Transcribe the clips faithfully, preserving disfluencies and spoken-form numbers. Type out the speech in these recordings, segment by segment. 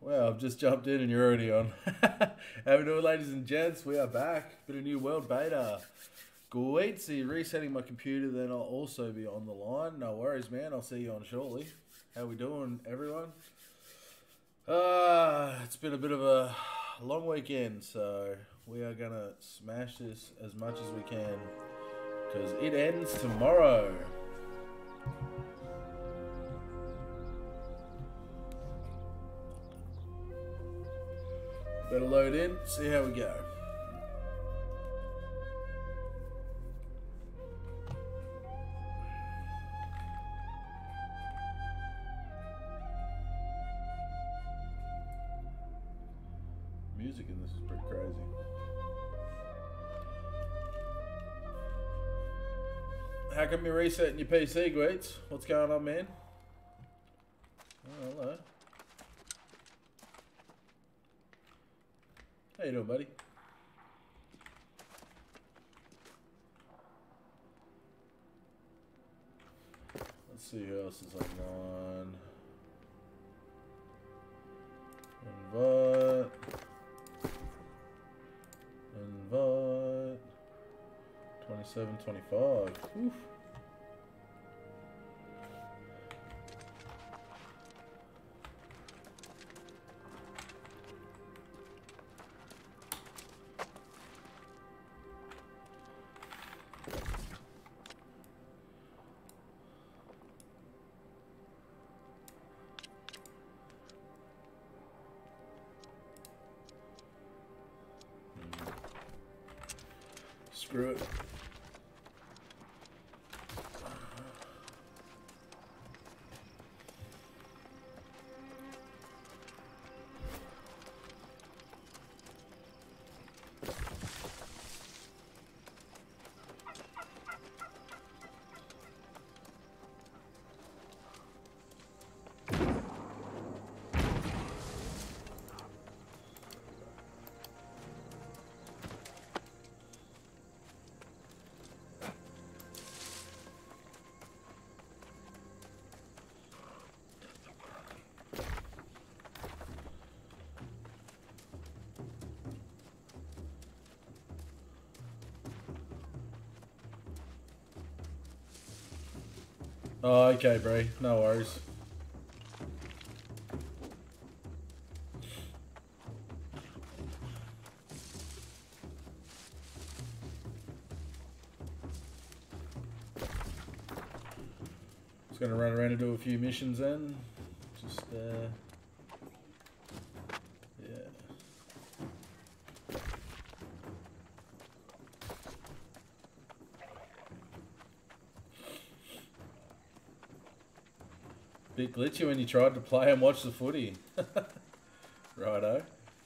Well, I've just jumped in and you're already on. How we doing, ladies and gents? We are back. Bit of New World Beta. Great. See, resetting my computer, then I'll also be on the line. No worries, man. I'll see you on shortly. How we doing, everyone? Uh, it's been a bit of a long weekend, so we are going to smash this as much as we can because it ends tomorrow. Better load in, see how we go. Music in this is pretty crazy. How come you're resetting your P C, Gweets? What's going on, man? Oh, hello. How you doing, buddy? Let's see who else is online. Invite. Invite. twenty-seven, twenty-five. Oof. Screw it. Oh, okay, Bray. No worries. Just gonna run around and do a few missions then. Just, uh... yeah. Bit glitchy when you tried to play and watch the footy. Righto.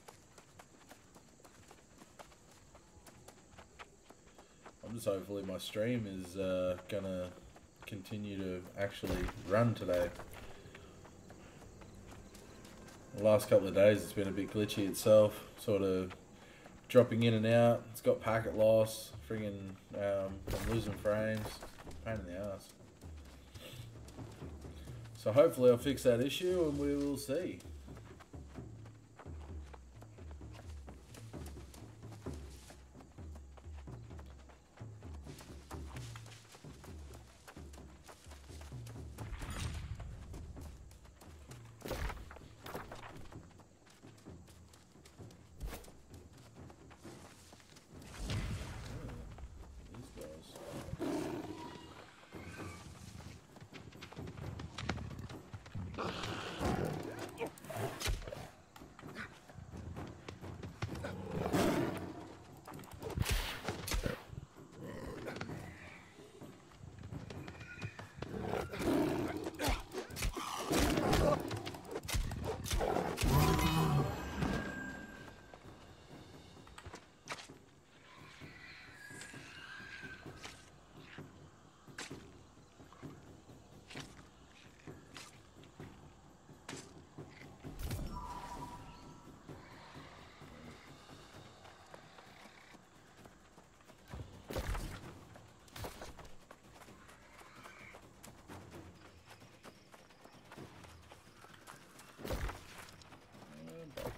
I'm just hopefully my stream is uh, gonna continue to actually run today. The last couple of days it's been a bit glitchy itself, sort of dropping in and out. It's got packet loss, friggin' um, I'm losing frames. Pain in the ass. So hopefully I'll fix that issue and we will see.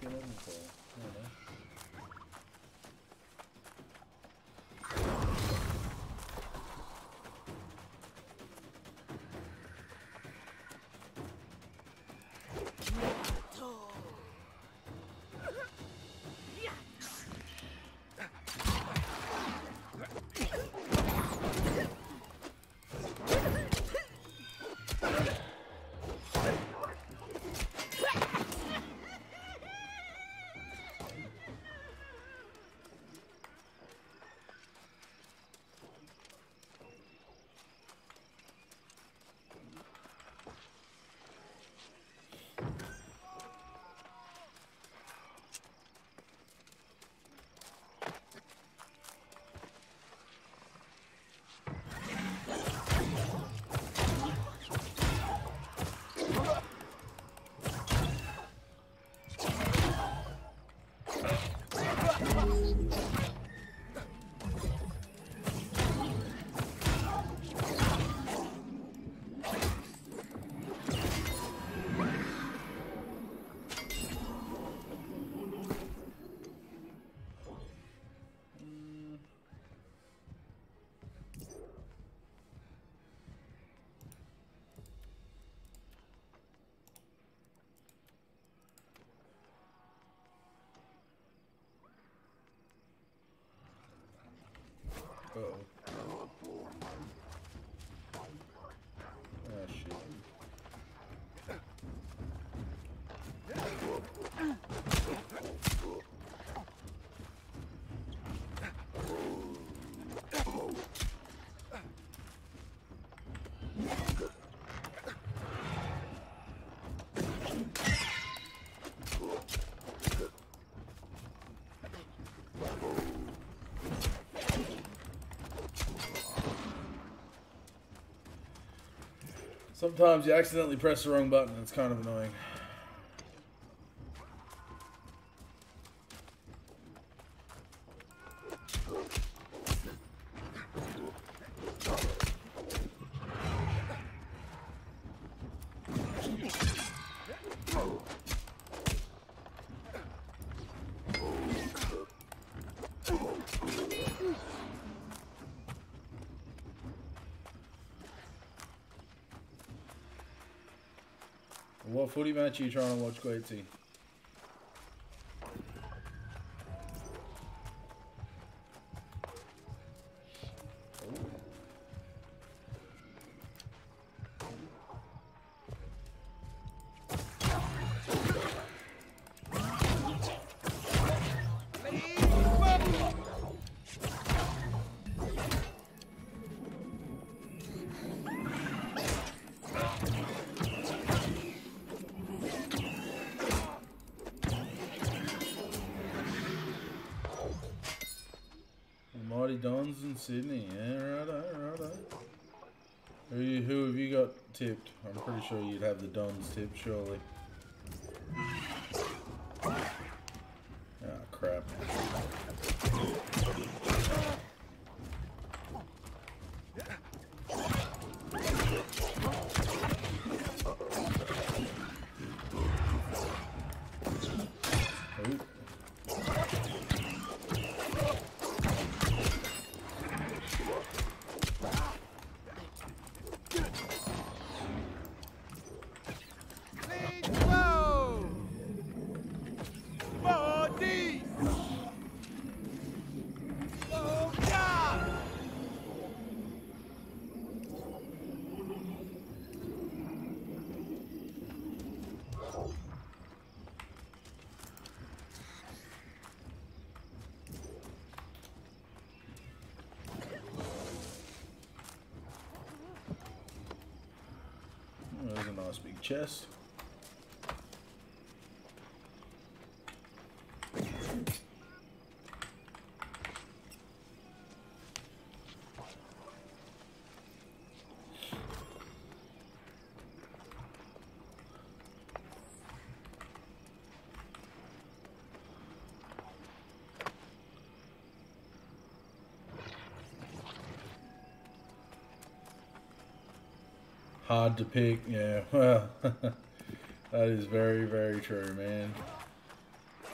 in them for? I don't know. Uh-oh. Ah, shit. Sometimes you accidentally press the wrong button. It's kind of annoying. What footy match are you trying to watch, Quaitzy? Mighty Dons in Sydney, yeah, righto, righto. Who, you, who have you got tipped? I'm pretty sure you'd have the Dons tipped, surely. Ah, crap. There's a nice big chest. Hard to pick, yeah. Well, that is very, very true, man.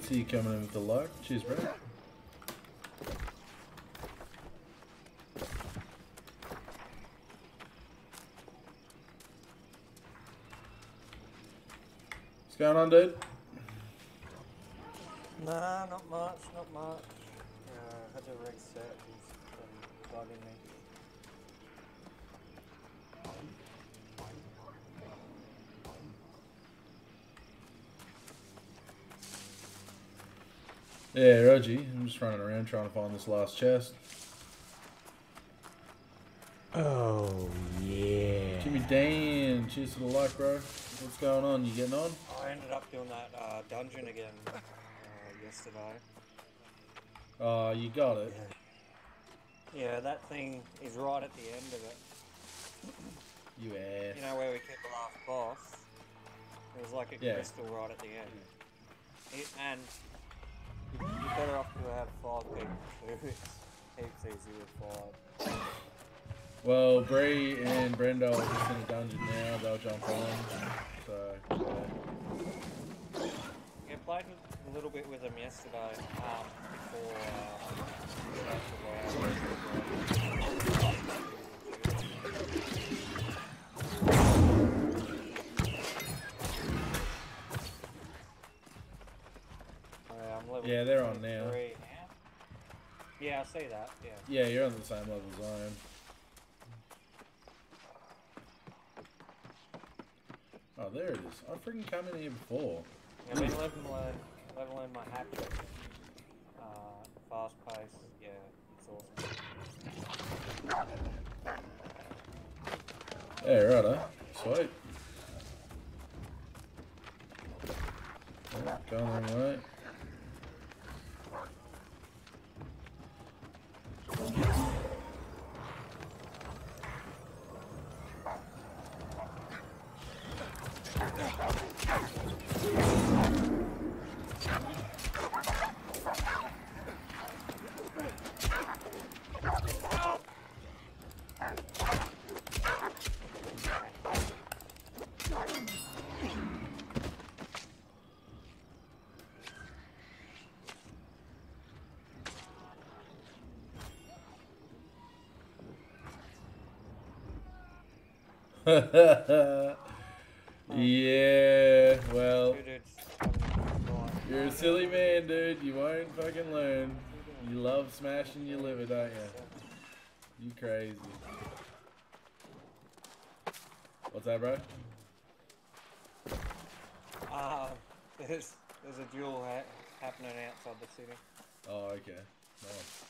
Goetzy coming in with the like. Cheers, bro. What's going on, dude? Nah, not much, not much. Uh, had to reset. He's been bugging me. Yeah, Reggie. I'm just running around trying to find this last chest. Oh, yeah. Jimmy Dan, cheers to the like, bro. What's going on? You getting on? I ended up doing that uh, dungeon again uh, yesterday. Oh, you got it. Yeah. yeah, that thing is right at the end of it. You ass. You know where we kept the last boss? It was like a Yeah. crystal right at the end. It, and you're better off to have five people too. It's heaps easier with five. Well, Bree and Brenda are just in a dungeon now. They'll jump on. So, yeah. Yeah, played a little bit with them yesterday, um, before, uh, I'm level Yeah, they're on now. three now. Yeah, I see that, yeah. Yeah, you're on the same level as I am. Oh, there it is. I freaking come in here before. Yeah, I've been leveling, leveling my hatchet. Uh, fast pace, yeah, it's awesome. Yeah, righto. Sweet. Oh, going the wrong way. Yeah, well, you're a silly man, dude. You won't fucking learn. You love smashing your liver, don't you? You crazy. What's that, bro? Uh, there's, there's a duel ha happening outside the city. Oh, okay. Nice.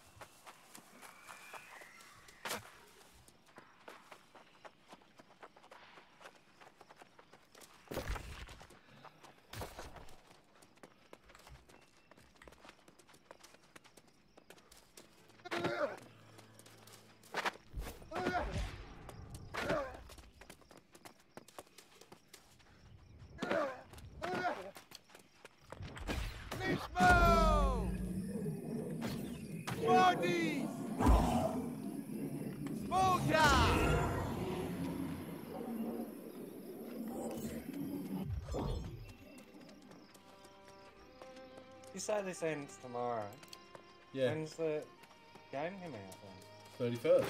You say this ends tomorrow. Yeah. When's the game come out then? thirty-first.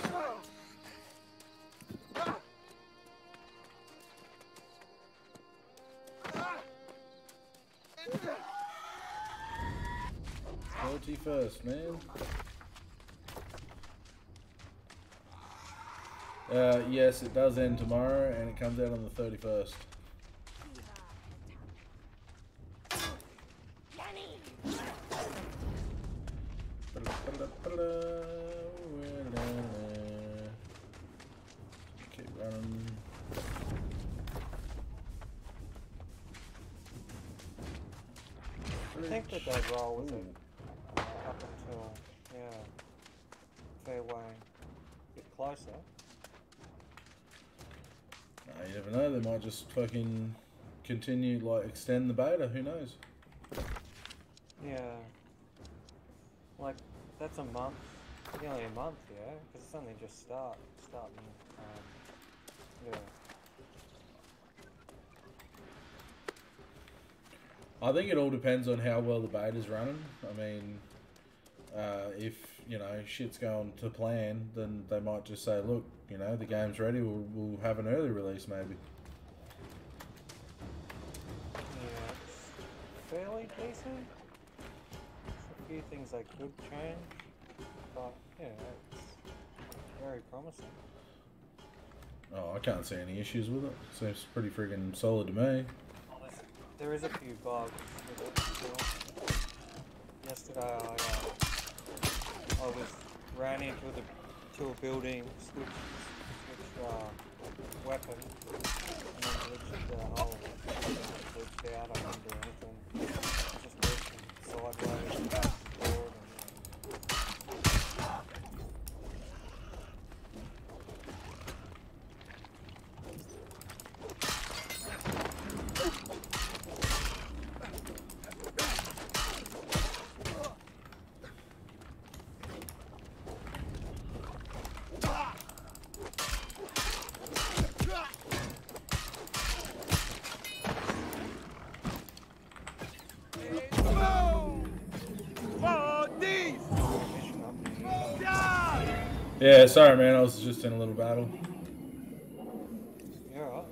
thirty-first, man. Uh, yes, it does end tomorrow, and it comes out on the thirty-first. Keep running. I think that they'd roll with it up until, yeah, fairway, a bit closer. Nah, you never know, they might just fucking continue, like, extend the beta, who knows? Yeah. Like, that's a month. It's only a month, yeah? Because it's only just start, starting, um, yeah. I think it all depends on how well the beta's running. I mean, uh, if, you know, shit's going to plan, then they might just say, look, you know, the game's ready, we'll, we'll have an early release maybe. Yeah, it's fairly decent. There's a few things they could change, but yeah, it's very promising. Oh, I can't see any issues with it. Seems pretty friggin' solid to me. There is a few bugs with it still. Yesterday I, uh, I was ran into the to a building, switched, switched uh, weapon, and then glitched the hole. Glitched out, I couldn't do anything. Just glitched sideways, back and forward, Yeah, sorry man, I was just in a little battle. You're alright.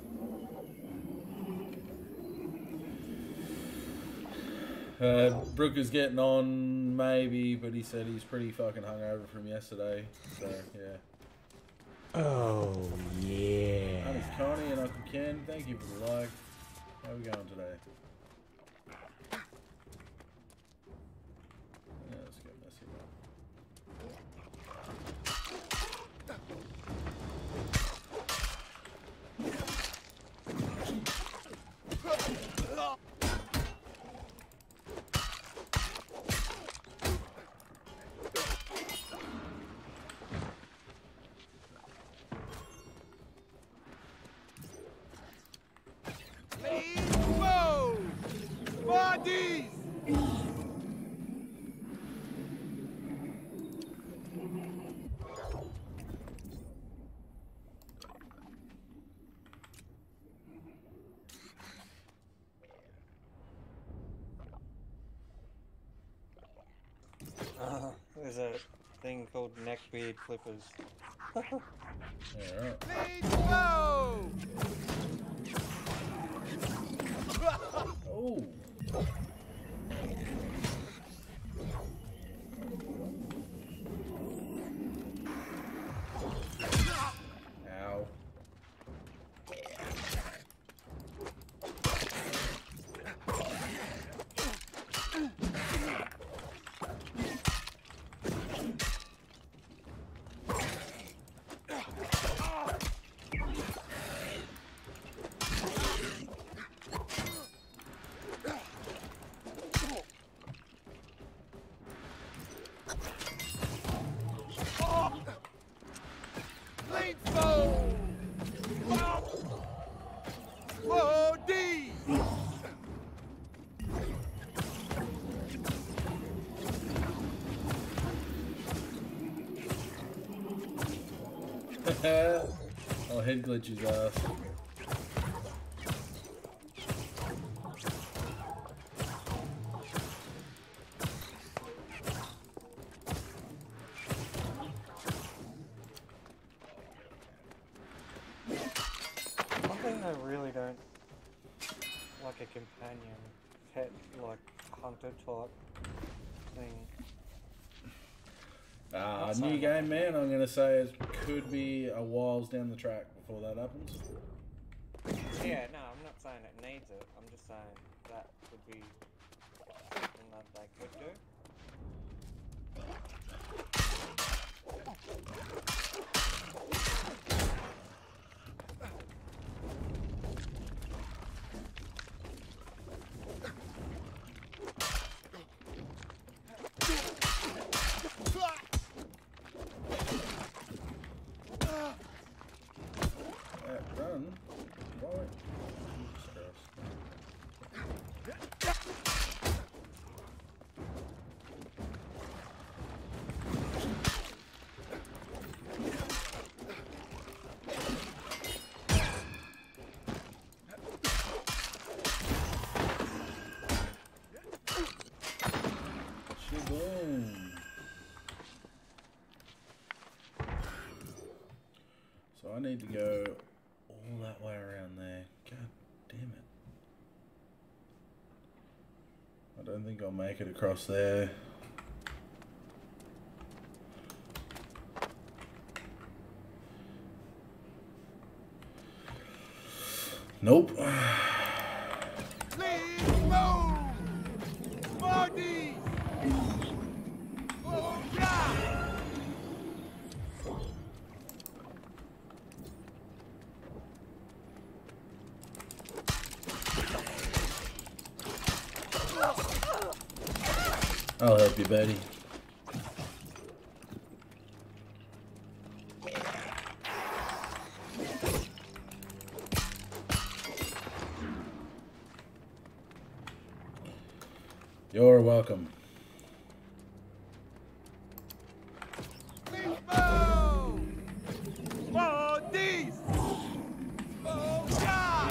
Uh, Brooke is getting on, maybe, but he said he's pretty fucking hungover from yesterday, so yeah. Oh, yeah. My name's Connie and Uncle Ken, thank you for the like. How are we going today? Yeah, let's get messy now. Uh, there's a thing called neckbeard clippers. Yeah, oh! Ow. I'll head glitch his ass. One thing I really don't like a companion pet, like hunter type thing. Ah, That's new fine. game, man. I'm gonna say it could be a whiles down the track before that happens. Yeah, no, I'm not saying it needs it. I'm just saying that would be something that they could do. That run. Why? Jesus Christ. I need to go all that way around there. God damn it. I don't think I'll make it across there. Nope. Please move! Marty! Oh, yeah! I'll help you, buddy. You're welcome. Please move! Marty! Oh, yeah!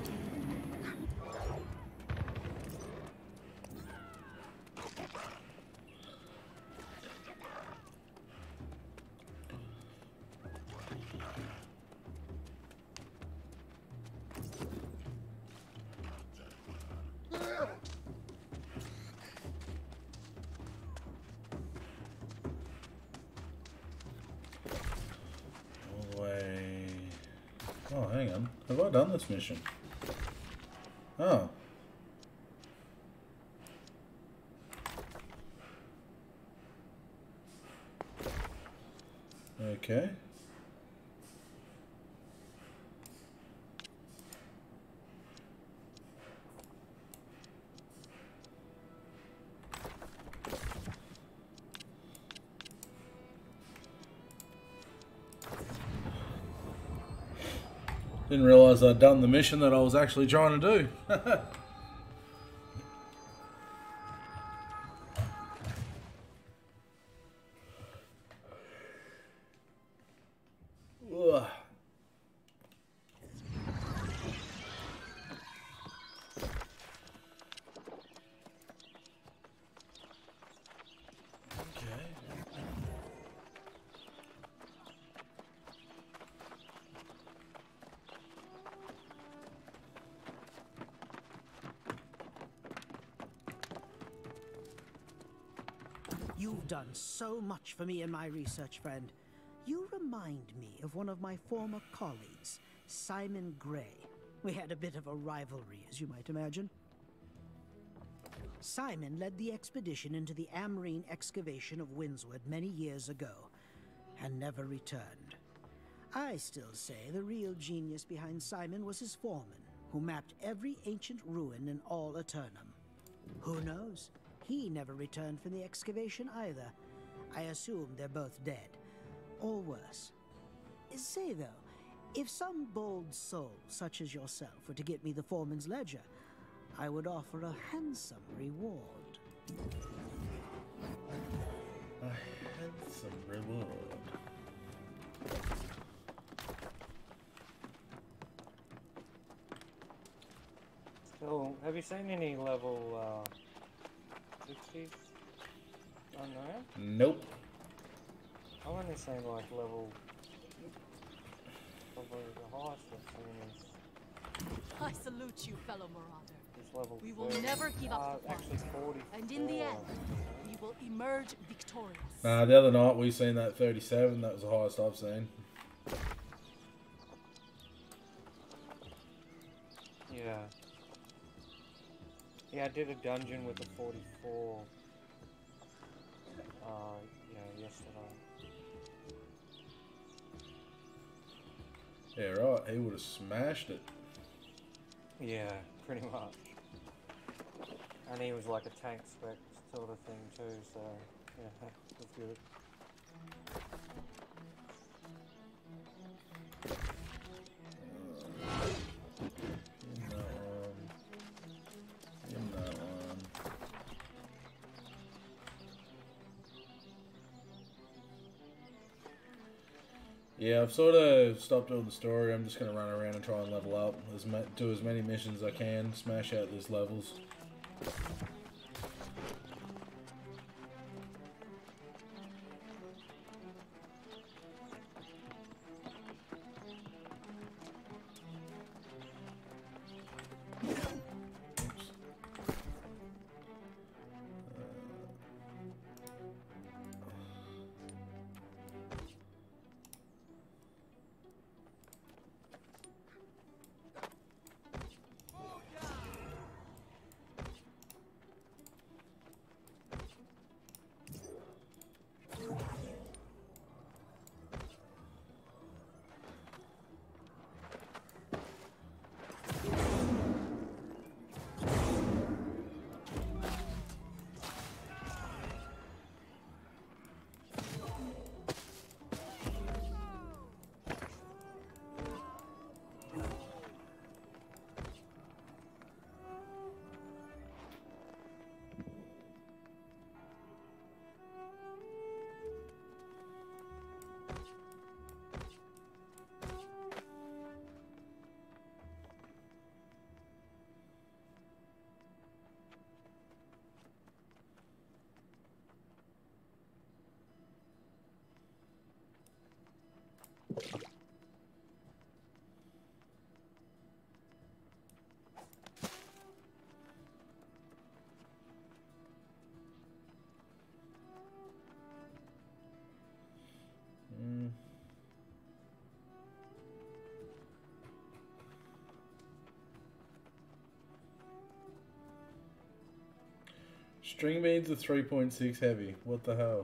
All the way. Oh, hang on. Have I done this mission? Oh. Okay. Didn't realize I'd done the mission that I was actually trying to do. Ugh. Okay. You've done so much for me in my research, friend. You remind me of one of my former colleagues, Simon Gray. We had a bit of a rivalry, as you might imagine. Simon led the expedition into the Amrine excavation of Windswood many years ago, and never returned. I still say the real genius behind Simon was his foreman, who mapped every ancient ruin in all Eternum. Who knows? He never returned from the excavation either. I assume they're both dead. Or worse. Say though, if some bold soul such as yourself were to get me the foreman's ledger, I would offer a handsome reward. A handsome reward. Still, have you seen any level uh, sixties on there? Nope. I've only seen like level. Probably the highest I've seen is, I salute you, fellow marauder. is level We will thirty. never give up Uh, the actually fight. forty. And in the end, we will emerge victorious. Nah, the other night we seen that thirty-seven. That was the highest I've seen. Yeah. Yeah, I did a dungeon with a forty-four. Uh, yeah, yesterday. Yeah, right. He would have smashed it. Yeah, pretty much. And he was like a tank spec sort of thing too, so yeah, it was good. In that one. In that one. Yeah, I've sort of stopped doing the story. I'm just going to run around and try and level up. As ma do as many missions as I can. Smash out these levels. String beans are three point six heavy. What the hell?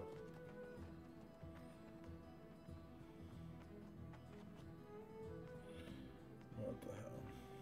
What the hell?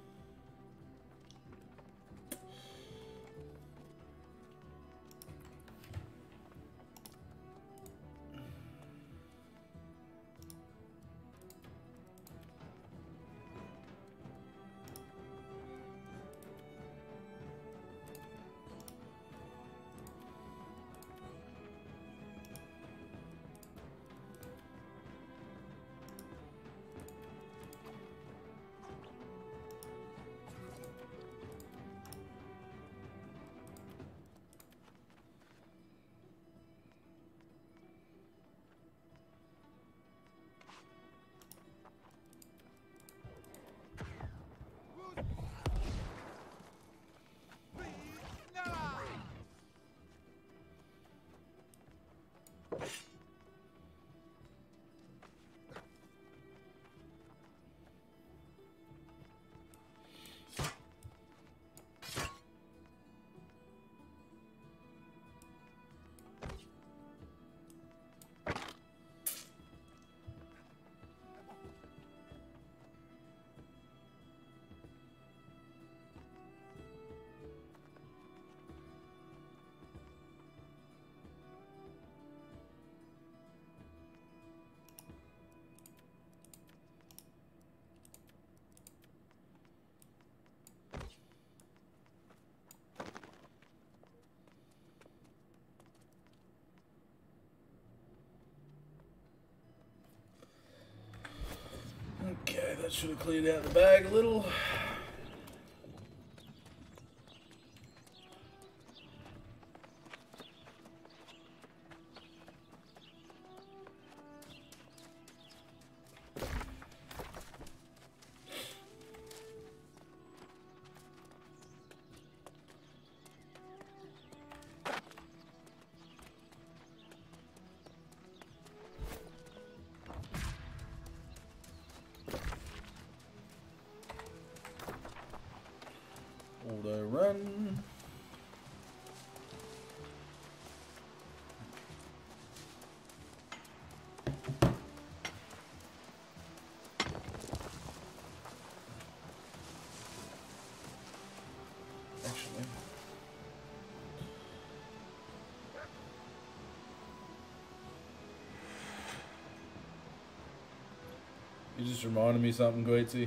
Okay, that should have cleared out the bag a little. Auto run. Actually, you just reminded me something, Goetzy.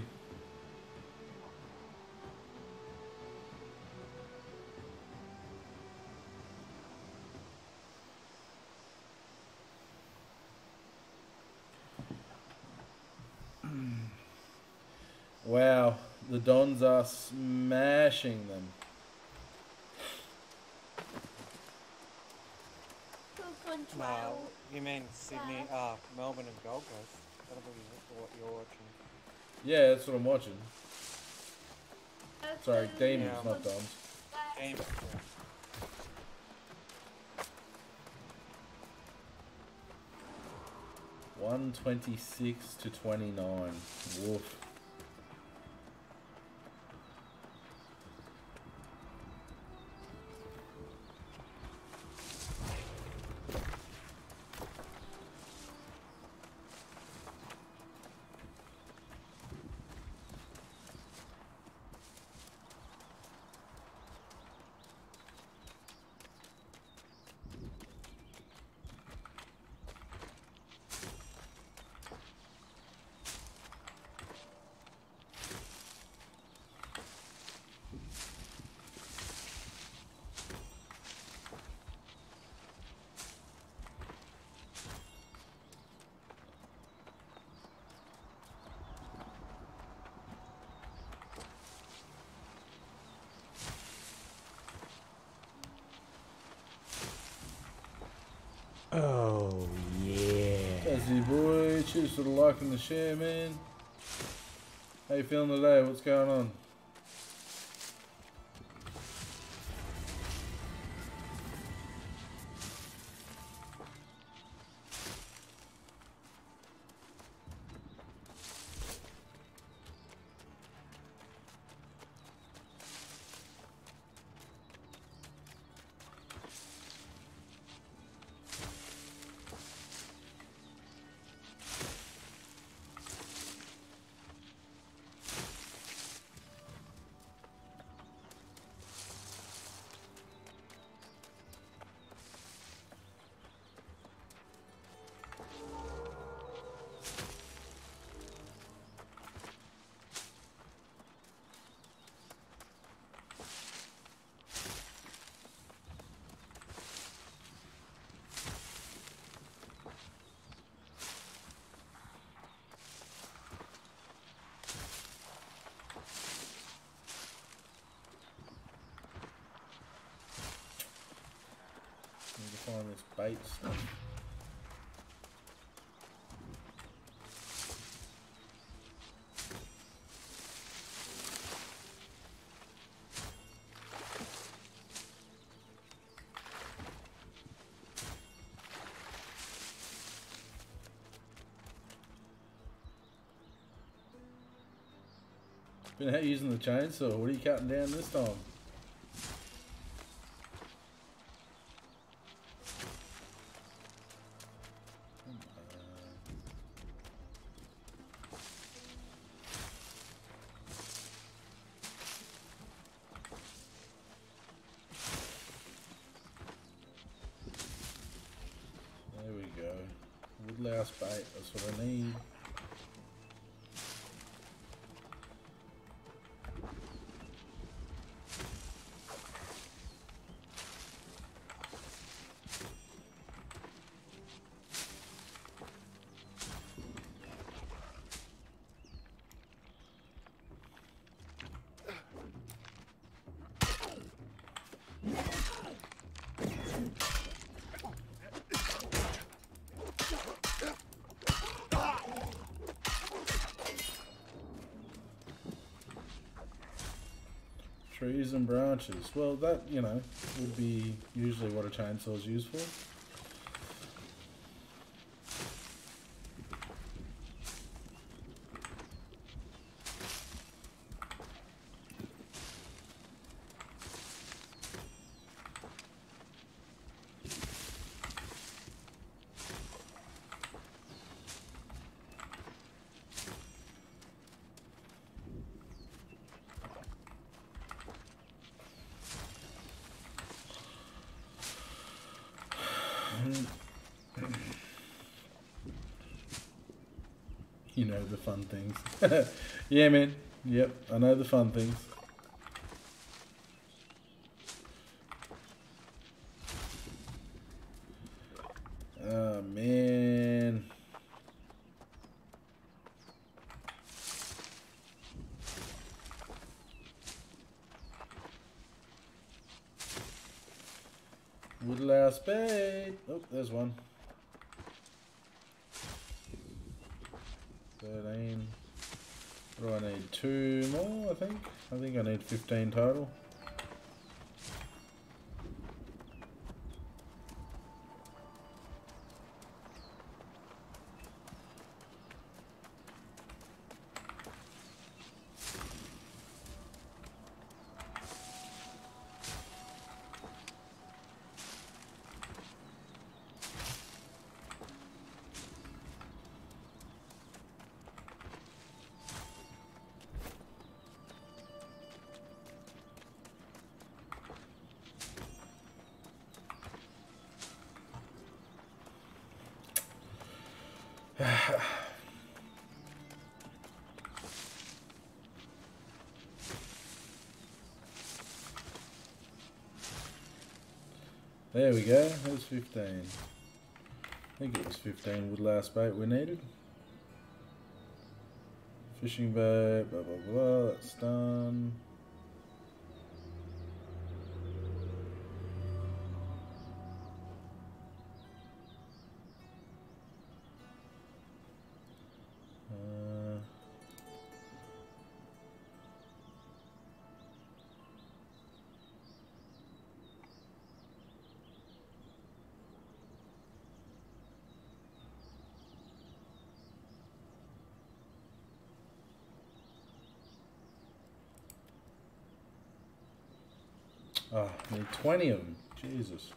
Wow, the Dons are smashing them. No, you mean Sydney, uh, Melbourne and Gold Coast. That'll be what you're watching. Yeah, that's what I'm watching. Sorry, Demons, Yeah. not Dons. Game. one twenty-six to twenty-nine. Woof. Oh, yeah. That's your boy. Cheers for the like and the share, man. How you feeling today? What's going on? bait stuff. Been out using the chainsaw. What are you cutting down this time? There we go. Woodlouse bait. That's what I need. Trees and branches. Well, that, you know, would be usually what a chainsaw is used for. You know the fun things. Yeah, man. Yep, I know the fun things. Oh, man. Woodlouse bait. Oh, there's one. thirteen. What do I need? Two more, I think. I think I need fifteen total. There we go, there's fifteen. I think it was fifteen woodlouse bait we needed. Fishing bait, blah blah blah, that's done. Uh, Oh, I need twenty of them. Jesus.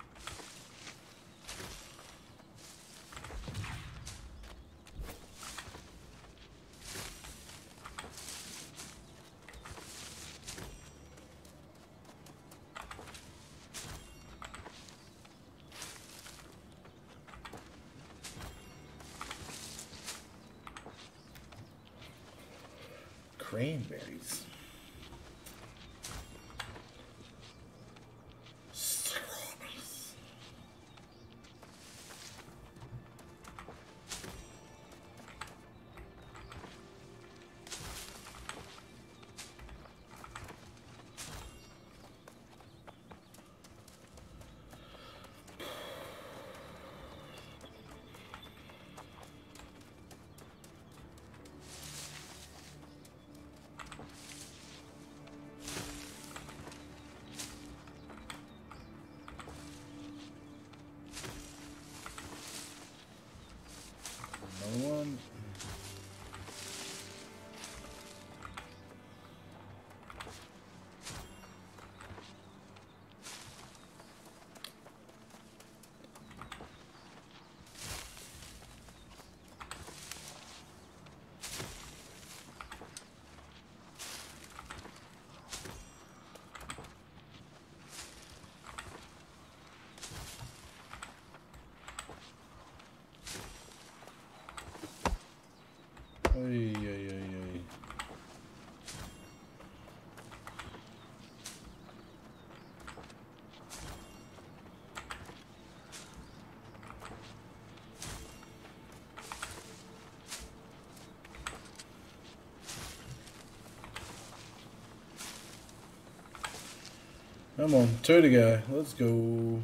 Cranberries. Strawberries. Ay, ay, ay, ay. Come on, two to go. Let's go.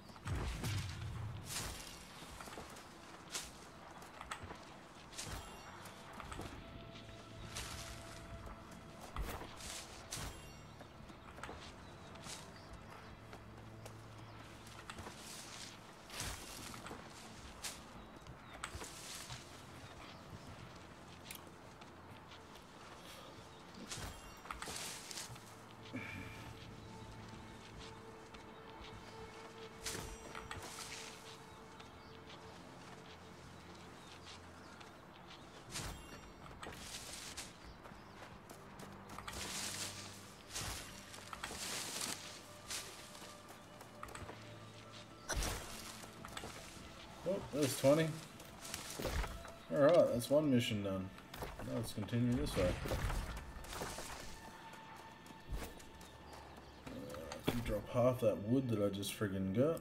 Oh, there's twenty. Alright, that's one mission done. Now let's continue this way. Uh, I can drop half that wood that I just friggin' got.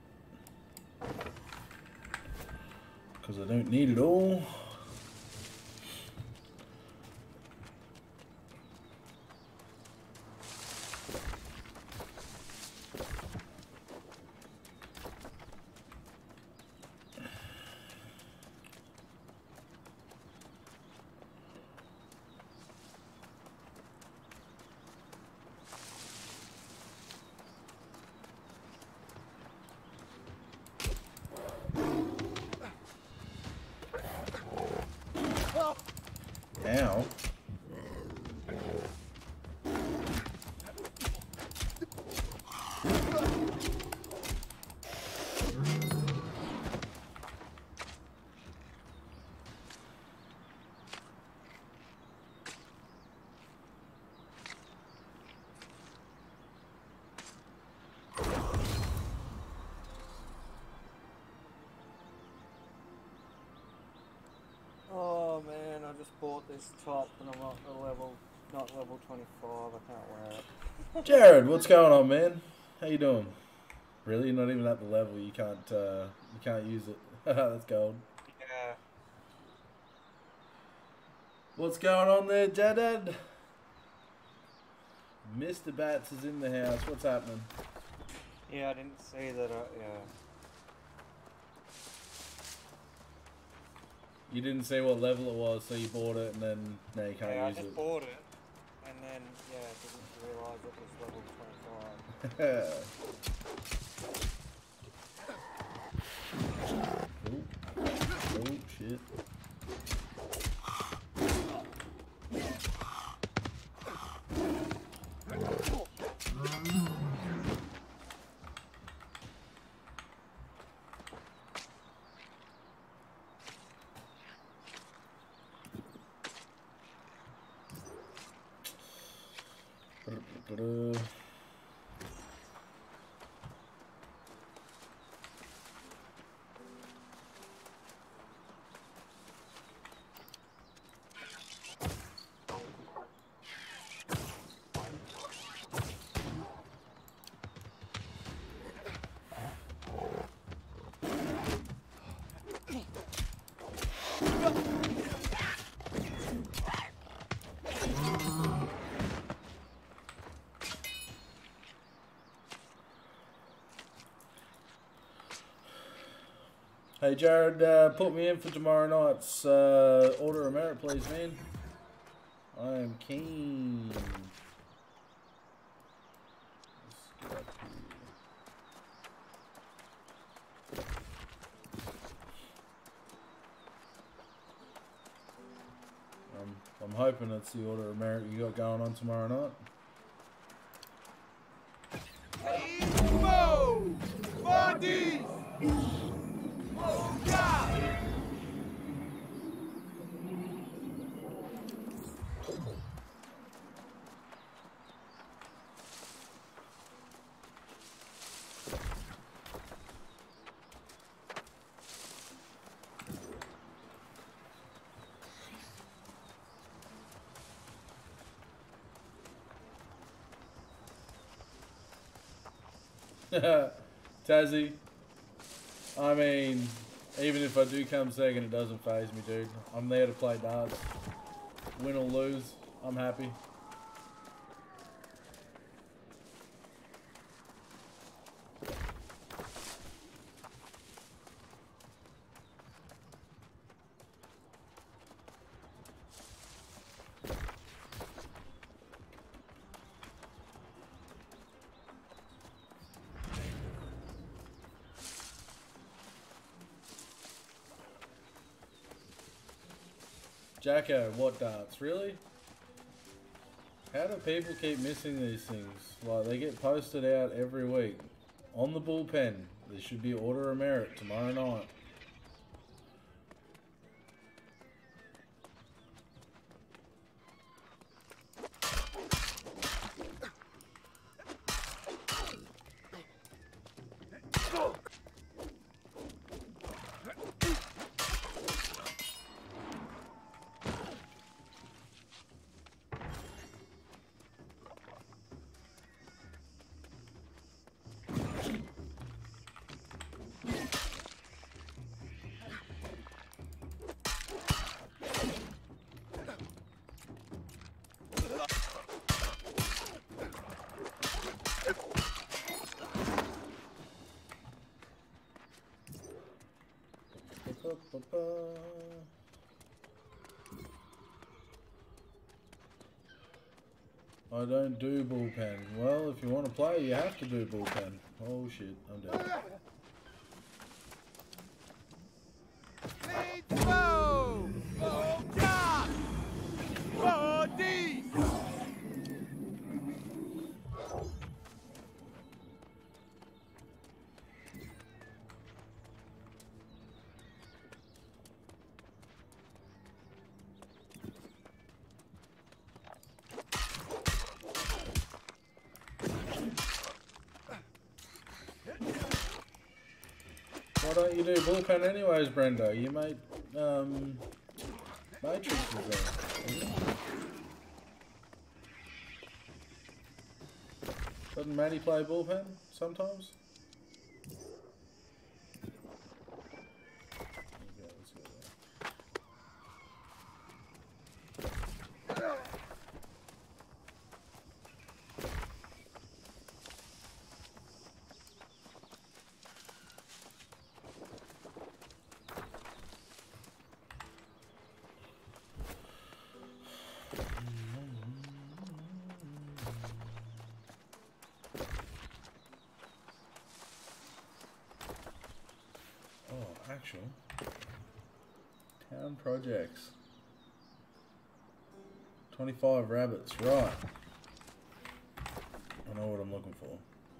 Because I don't need it all. Ow. Oh man, I just bought this top and I'm not the level, not level twenty-five. I can't wear it. Jared, what's going on, man? How you doing? Really? You're not even at the level. You can't. Uh, you can't use it. That's gold. Yeah. What's going on there, Jared? Mister Bats is in the house. What's happening? Yeah, I didn't see that. Uh, yeah. You didn't say what level it was, so you bought it, and then now you can't Yeah, I use just it. bought it, and then yeah, didn't realise it was level twenty-five. Oh. Oh, shit. Da-da. Hey Jared, uh, put me in for tomorrow night's uh, Order of Merit, please, man. I am keen. Let's get up here. Um, I'm hoping it's the Order of Merit you got going on tomorrow night. Info! Bodies! Oh, God! Tazzy, I mean, even if I do come second, it doesn't faze me, dude. I'm there to play darts. Win or lose, I'm happy. Jacko, what darts? Really? How do people keep missing these things? Like, they get posted out every week. On the bullpen. There should be Order of Merit tomorrow night. I don't do bullpen. Well, if you want to play, you have to do bullpen. Oh shit, I'm dead. Let's go! Oh, God! Oh, D! Why don't you do bullpen anyways, Brenda? You made um, Matrix was there. Doesn't Maddie play bullpen sometimes? Okay, let's go there. Actual town projects. twenty-five rabbits, right. I know what I'm looking for.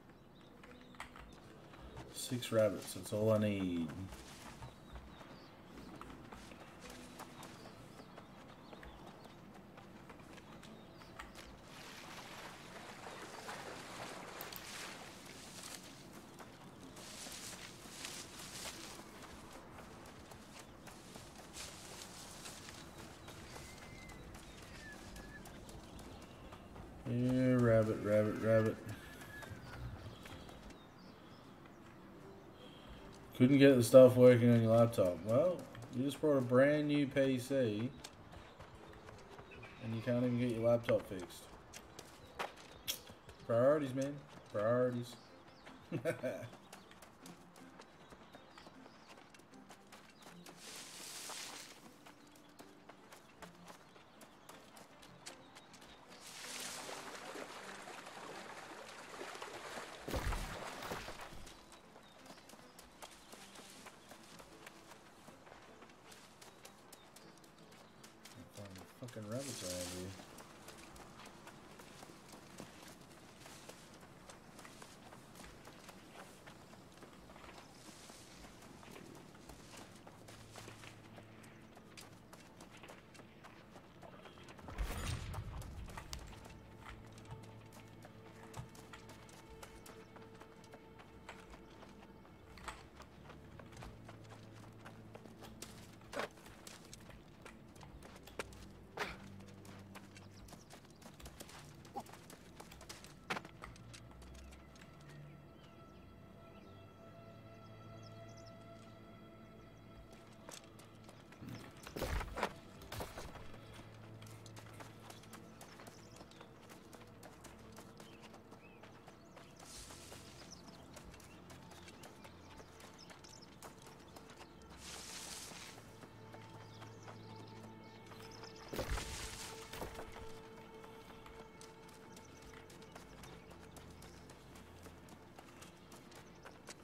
Six rabbits, that's all I need. Yeah, rabbit, rabbit, rabbit. Couldn't get the stuff working on your laptop. Well, you just brought a brand new P C and you can't even get your laptop fixed. Priorities, man. Priorities. Fucking rabbits around here.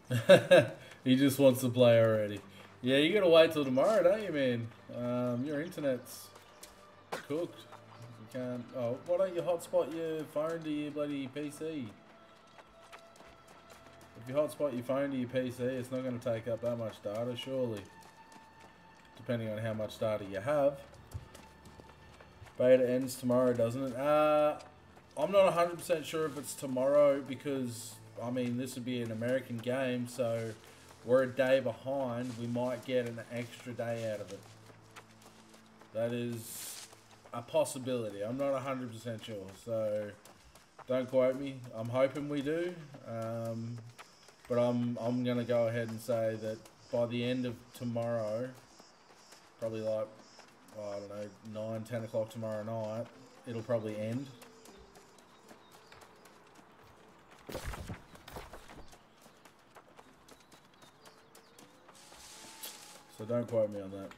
He just wants to play already. Yeah, you gotta wait till tomorrow, don't you, man? Um, your internet's cooked. You can't. Oh, why don't you hotspot your phone to your bloody P C? If you hotspot your phone to your P C, it's not going to take up that much data, surely. Depending on how much data you have. Beta ends tomorrow, doesn't it? Uh, I'm not one hundred percent sure if it's tomorrow because, I mean, this would be an American game, so we're a day behind. We might get an extra day out of it. That is a possibility. I'm not one hundred percent sure, so don't quote me. I'm hoping we do. Um, but I'm, I'm going to go ahead and say that by the end of tomorrow, probably like, well, I don't know, nine, ten o'clock tomorrow night, it'll probably end. So don't quote me on that.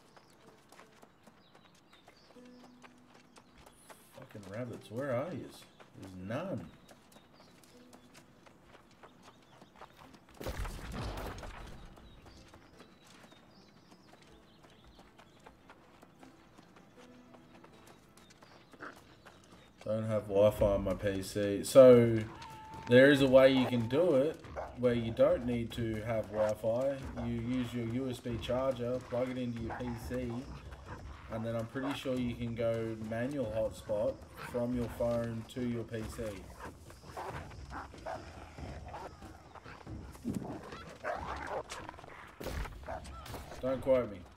Fucking rabbits, where are you? There's none. Don't have Wi-Fi on my P C. So there is a way you can do it where you don't need to have Wi-Fi. You use your U S B charger, plug it into your P C, and then I'm pretty sure you can go manual hotspot from your phone to your P C. Don't quote me.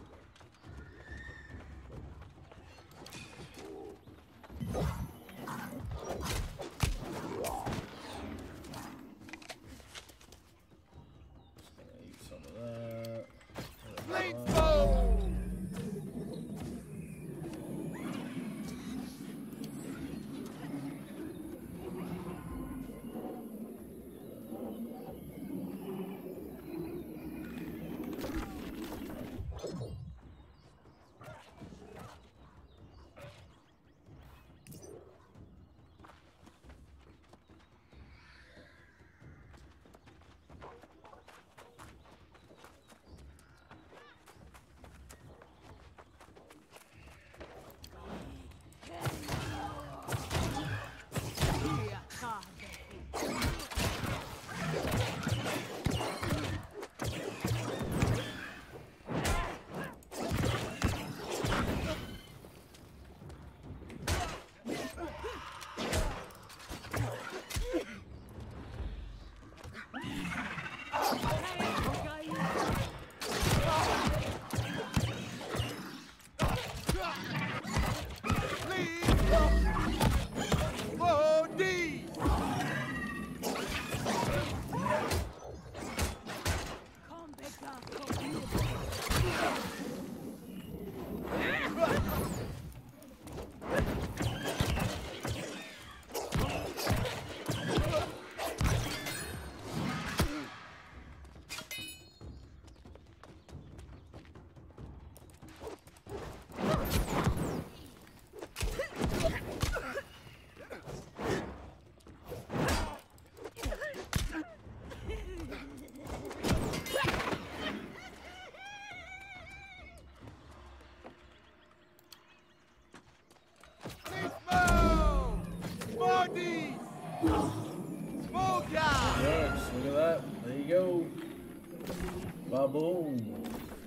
Boom.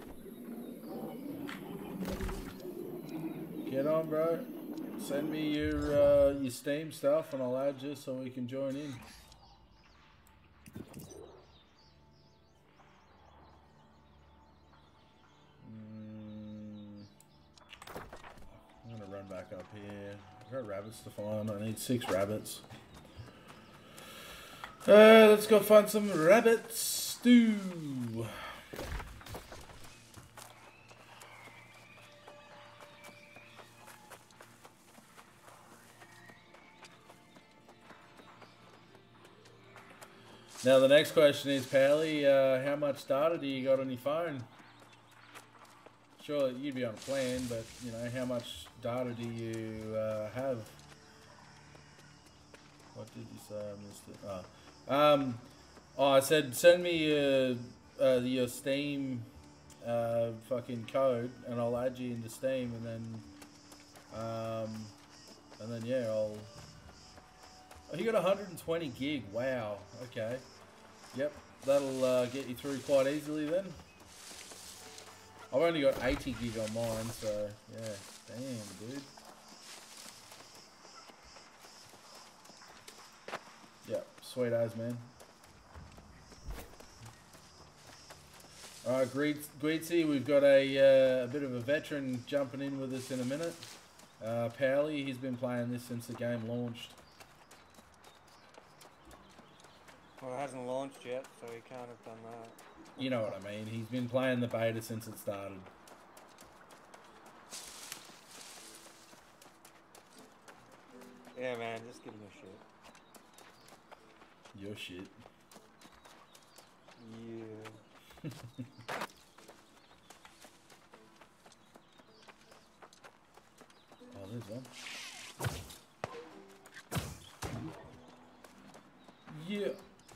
Get on, bro. Send me your uh, your Steam stuff and I'll add you so we can join in. Mm. I'm gonna run back up here. I've got rabbits to find. I need six rabbits. Uh, let's go find some rabbit stew. Now the next question is, Pally, uh, how much data do you got on your phone? Sure, you'd be on a plan, but you know, how much data do you uh, have? What did you say? I missed it. Oh. Um, Oh, I said send me uh, uh, your Steam uh, fucking code, and I'll add you into Steam, and then, um, and then yeah, I'll. Oh, you got one hundred twenty gig. Wow. Okay. Yep, that'll uh, get you through quite easily then. I've only got eighty gig on mine, so yeah. Damn, dude. Yep, sweet as, man. Alright, Greetsy, we've got a, uh, a bit of a veteran jumping in with us in a minute. Uh, Powley, he's been playing this since the game launched. Well, it hasn't launched yet, so he can't have done that. You know what I mean. He's been playing the beta since it started. Yeah, man, just give him a shit. Your shit. Yeah. Oh, there's one. Yeah.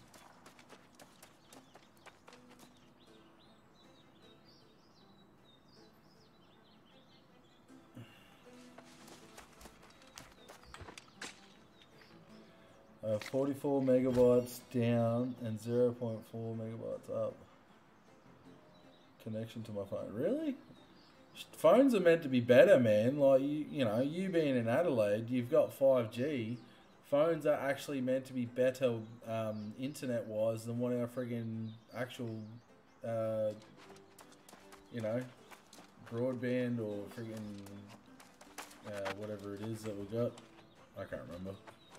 Uh, forty-four megabytes down and zero point four megabytes up. Connection to my phone. Really? Phones are meant to be better, man. Like, you, you know, you being in Adelaide, you've got five G. Phones are actually meant to be better um, internet-wise than what our friggin' actual, uh, you know, broadband or friggin' uh, whatever it is that we got. I can't remember.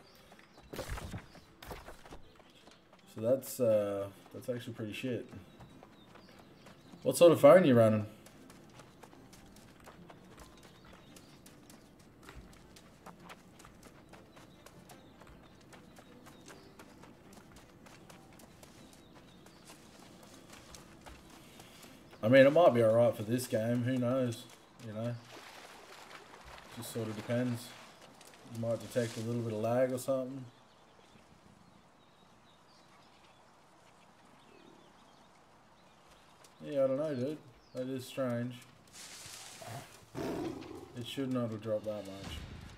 So that's uh, that's actually pretty shit. What sort of phone are you running? I mean, it might be alright for this game, who knows, you know. Just sort of depends. You might detect a little bit of lag or something. Yeah, I don't know, dude. That is strange. It should not have dropped that much.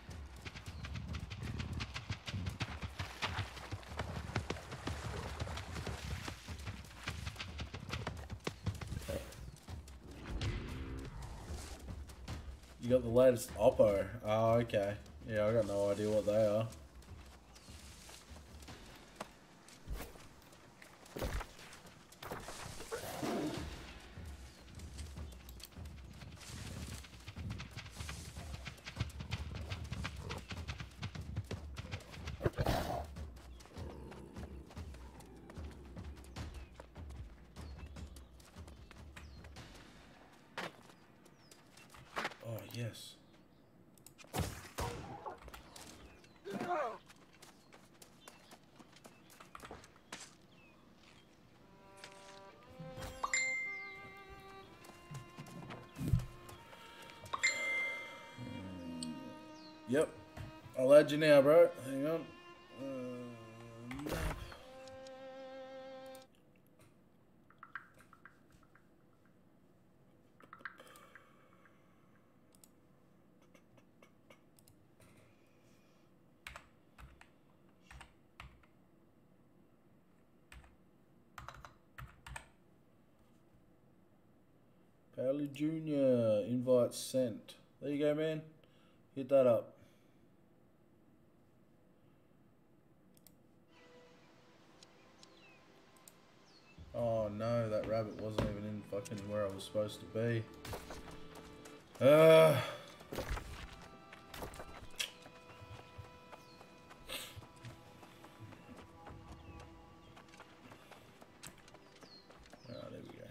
You got the latest Oppo. Oh, okay. Yeah, I got no idea what they are. Oh, yes. Yep. I'll add you now, bro. Hang on. Uh, map. Powley Junior invite sent. There you go, man. Hit that up. Oh no, that rabbit wasn't even in fucking where I was supposed to be. Uh Oh, there we go.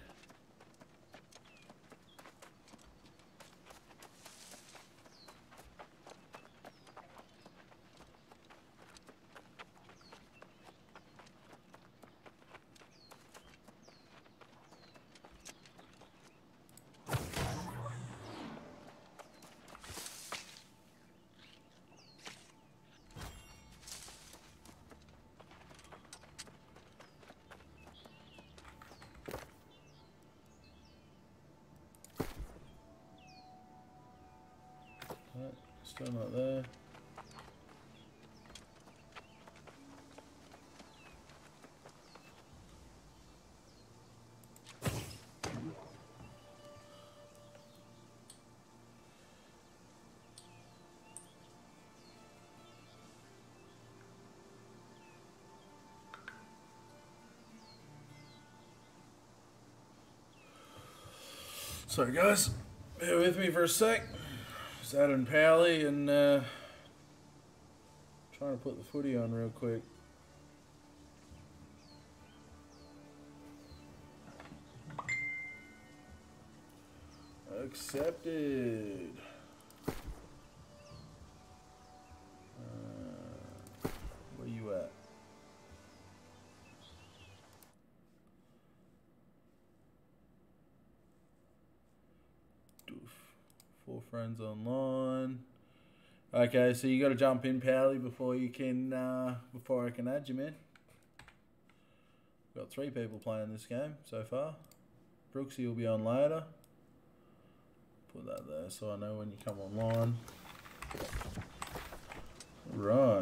Still not there. Sorry guys, bear with me for a sec. Just adding Powley and uh, trying to put the footy on real quick. Accepted. Uh, where you at? Four friends online. Okay, so you got to jump in, Powley, before you can, uh, before I can add you, man. Got three people playing this game so far. Brooksy will be on later. Put that there so I know when you come online. Right.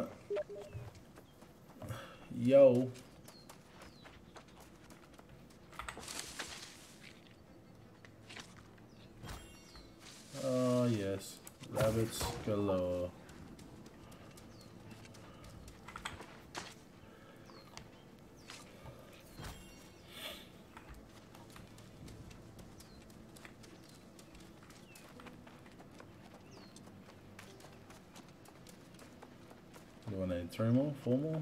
Yo. Oh yes, rabbits galore. Do I need three more? Four more?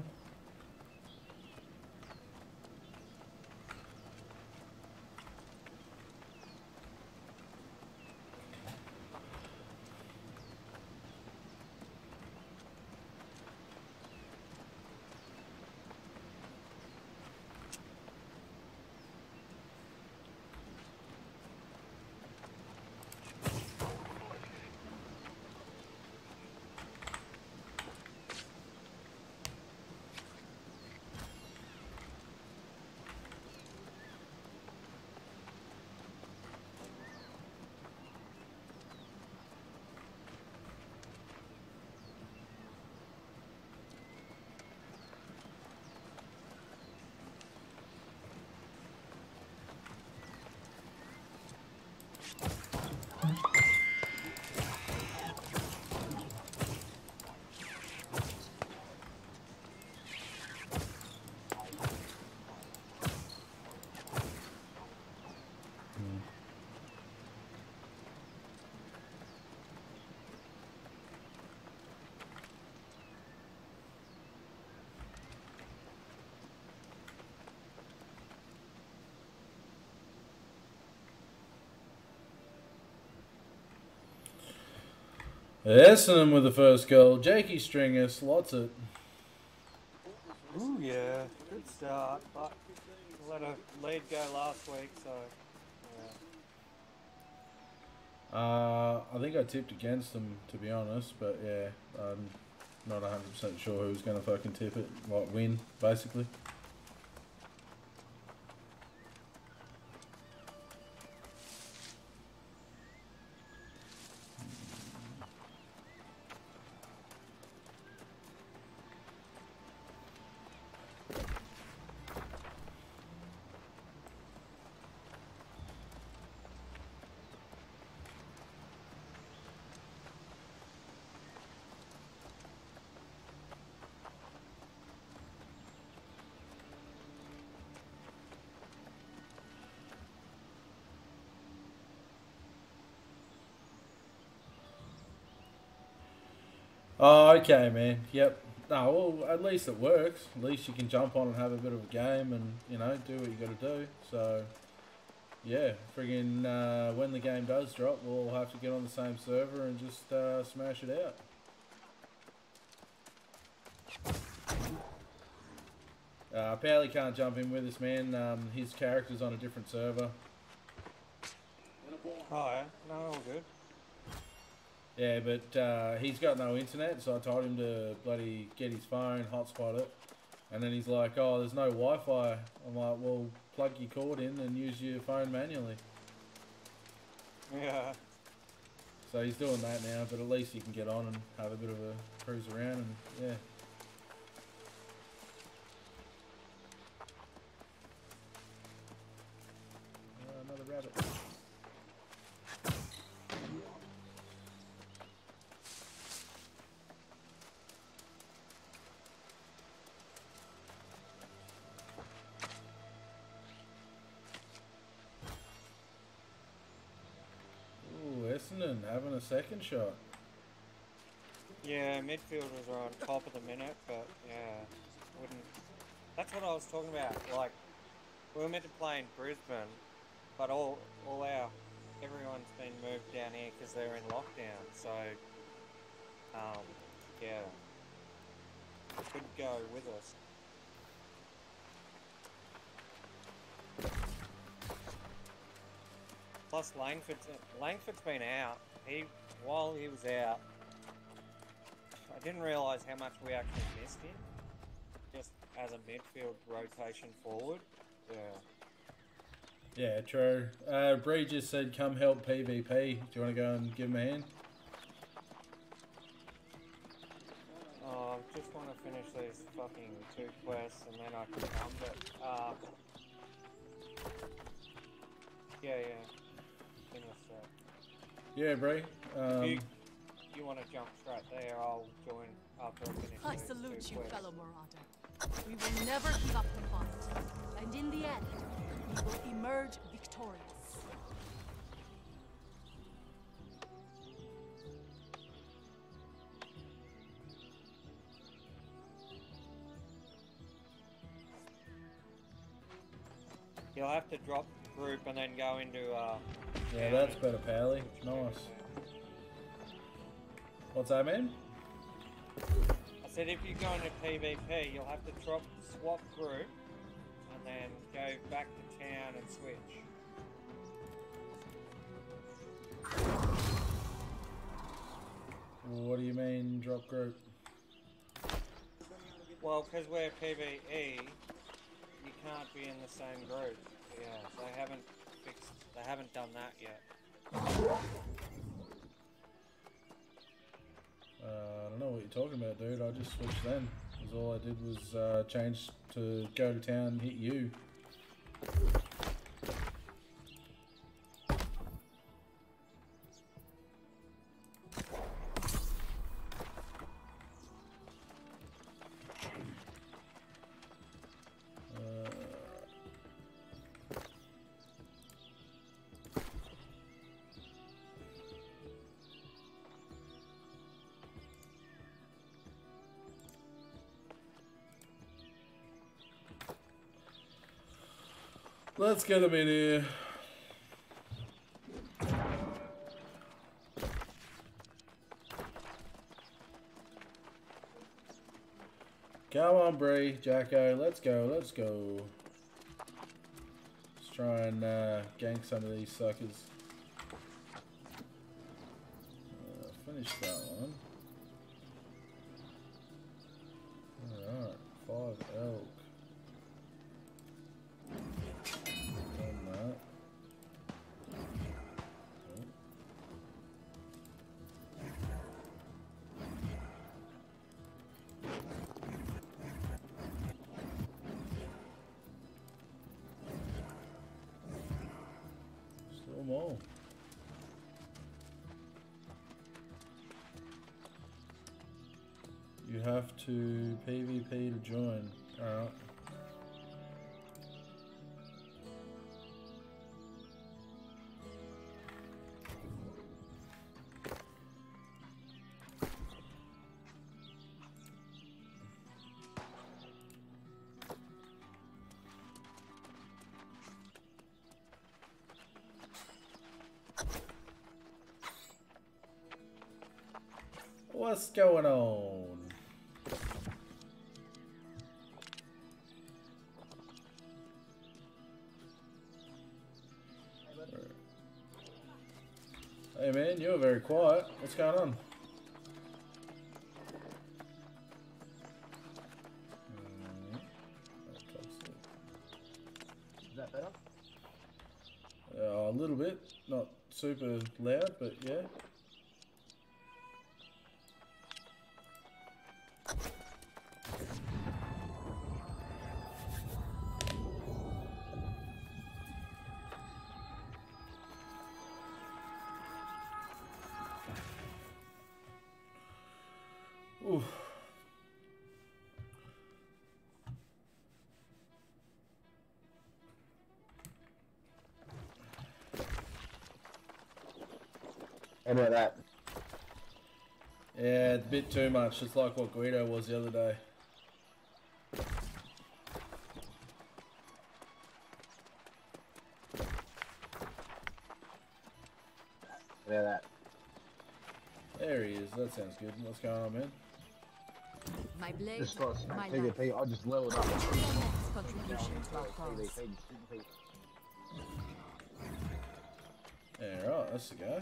Essendon with the first goal. Jakey Stringer slots it. Ooh, yeah, good start, but let a lead go last week, so yeah. Uh, I think I tipped against them, to be honest, but yeah, I'm not one hundred percent sure who's going to fucking tip it, like win, basically. Oh, okay, man. Yep. No, well, at least it works. At least you can jump on and have a bit of a game and, you know, do what you got to do. So, yeah, friggin' uh, when the game does drop, we'll have to get on the same server and just uh, smash it out. Uh, Powley can't jump in with us, man. Um, his character's on a different server. Oh, yeah, no, all good. Yeah, but uh, he's got no internet, so I told him to bloody get his phone, hotspot it. And then he's like, oh, there's no Wi-Fi. I'm like, well, plug your cord in and use your phone manually. Yeah. So he's doing that now, but at least he can get on and have a bit of a cruise around and yeah. Uh, another rabbit. Essendon having a second shot. Yeah, midfielders are on top of the minute, but yeah, wouldn't. That's what I was talking about. Like, we were meant to play in Brisbane, but all all our everyone's been moved down here because they're in lockdown. So, um, yeah, could go with us. Plus, Langford's Langford's been out. He while he was out, I didn't realise how much we actually missed him. Just as a midfield rotation forward. Yeah. Yeah, true. Uh, Bree just said, "Come help P V P." Do you want to go and give him a hand? Oh, I just want to finish these fucking two quests and then I can come. But uh, yeah, yeah. Yeah, Bree. Um, if you, you want to jump straight there, I'll join after I finish. I these salute two you, quests. fellow Marauder. We will never give up the fight, and in the end, we will emerge victorious. You'll have to drop group and then go into. Uh, yeah, that's better, Pally. Nice. What's that, man? I said if you go into P V P, you'll have to drop swap group and then go back to town and switch. What do you mean, drop group? Well, because we're P V E, you can't be in the same group. Yeah, they haven't fixed. They haven't done that yet. Uh, I don't know what you're talking about, dude. I just switched then. Because all I did was uh, change to go to town and hit you. Let's get them in here. Come on, Bree, Jacko. Let's go, let's go. Let's try and uh, gank some of these suckers. Uh, finish that one. Alright, five elk. More. You have to P V P to join. Alright. What's going on? Hey man, you're very quiet. What's going on? Is that better? Uh, a little bit, not super loud, but yeah. How about that? Yeah, it's a bit too much. It's like what Guido was the other day. How about that? There he is. That sounds good. What's going on, man? My blade, Just for my P V life. P, I just leveled up. Your next contribution to our P cause. V P, just shooting people. Yeah, right. That's the guy.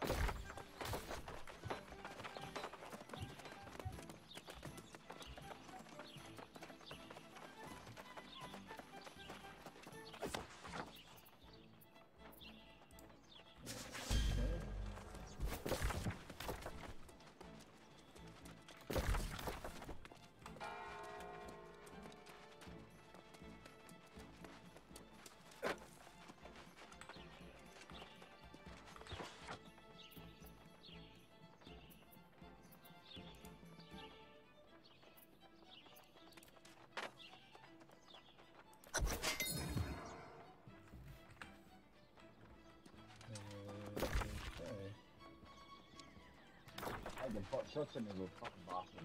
Taking pot shots at me, little fucking bastard.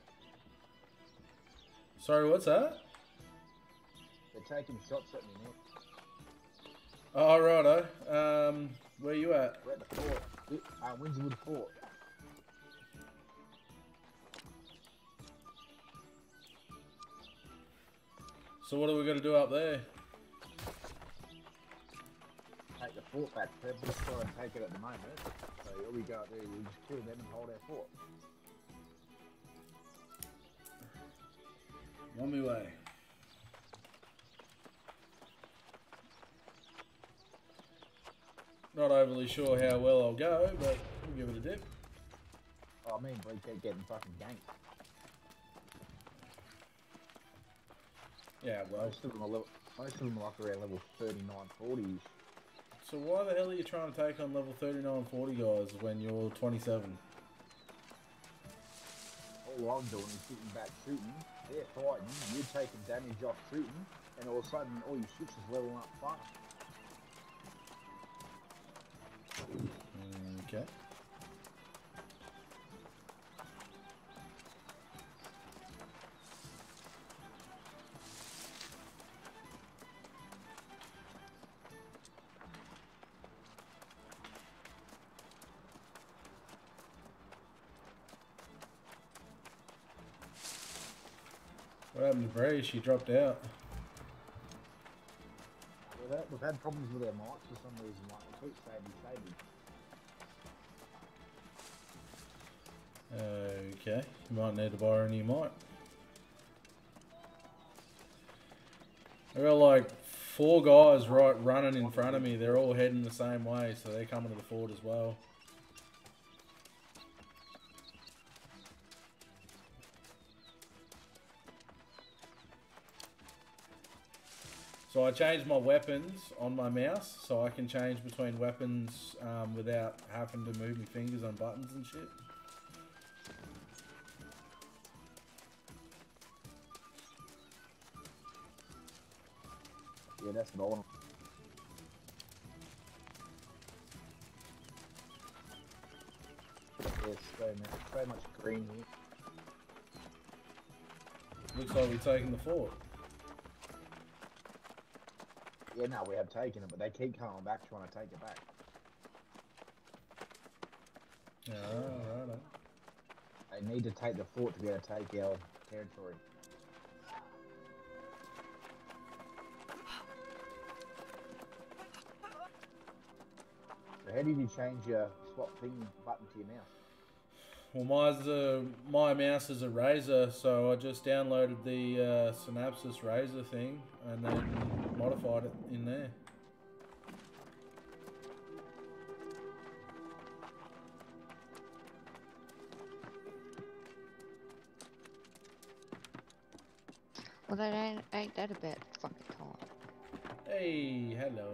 Sorry, what's that? They're taking shots at me, Nick. Oh, righto. Um, where you at? We're at the fort. Uh, Windswood Fort. So what are we gonna do up there? Take the fort back. They're just trying to take it at the moment. So all we go out there, we just kill them and hold our fort. On my way. Not overly sure how well I'll go, but we'll give it a dip. Oh, me and Bree keep getting fucking ganked. Yeah, well. Most of them are level, most of them are like around level thirty-nine, forty. So why the hell are you trying to take on level thirty-nine, forty guys when you're twenty-seven? All I'm doing is sitting back shooting, they're fighting, you're taking damage off shooting, and all of a sudden all your shit's just leveling up fast. Okay. What happened to Bree? She dropped out. We've had, we've had problems with our mics for some reason, like we keep staying disabled. Okay, you might need to borrow a new mic. I got like four guys right running in front of me. They're all heading the same way, so they're coming to the fort as well. So I changed my weapons on my mouse, so I can change between weapons um, without having to move my fingers on buttons and shit. Yeah, that's what I want. There's so much, so much green here. Looks like we're taking the fort. Yeah, no, we have taken it, but they keep coming back trying to take it back. Yeah, right. They need to take the fort to be able to take our territory. So how did you change your swap thing button to your mouse? Well, mine's a, my mouse is a Razer, so I just downloaded the uh, Synapsys Razer thing and then modified it in there. Well, that ain't, ain't that a bad fucking time? Hey, hello.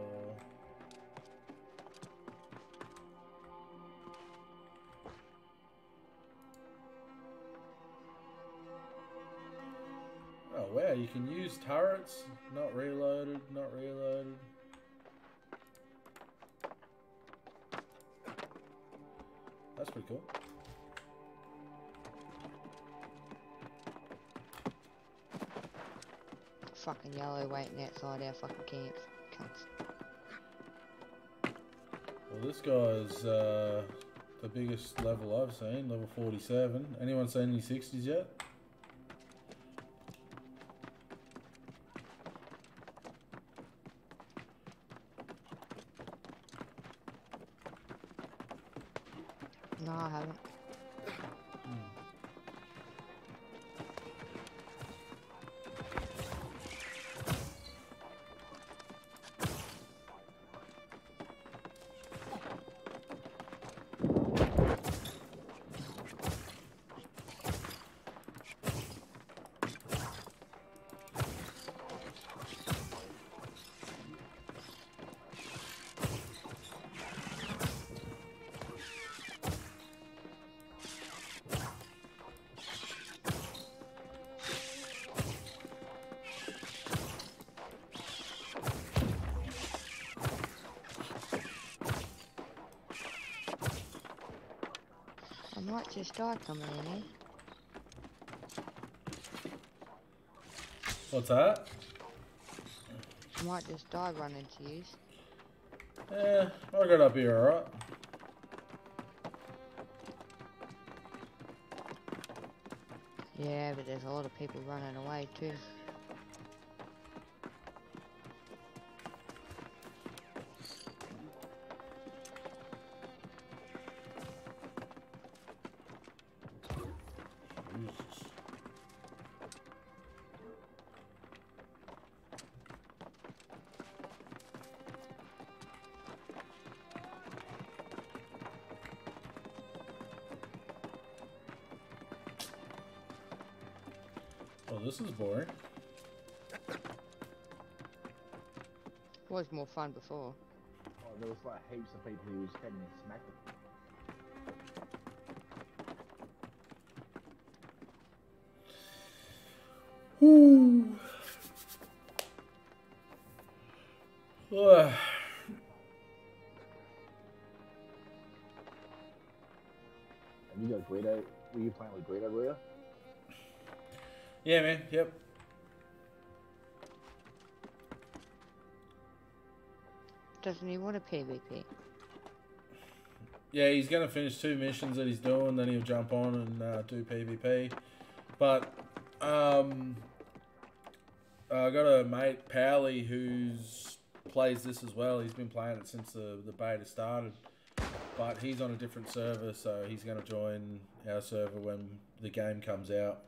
Oh wow, you can use turrets, not reloaded, not reloaded. That's pretty cool. Fucking yellow waiting outside our fucking camp. Cunts. Well, this guy's uh, the biggest level I've seen, level forty-seven. Anyone seen any sixties yet? No, I haven't. I might just die coming in here. What's that? I might just die running to use. Yeah, I got up here alright. Yeah, but there's a lot of people running away too. Jesus. Oh, this is boring. Was more fun before. Oh, there was like heaps of people who was heading and smacking. Whew. Ugh. And you got Guido. Were you playing with Guido, were you? Yeah, man. Yep. Doesn't he want a PvP? Yeah, he's gonna finish two missions that he's doing, then he'll jump on and uh, do PvP. But um, I got a mate, Powley, who's plays this as well. He's been playing it since the the beta started, but he's on a different server, so he's gonna join our server when the game comes out.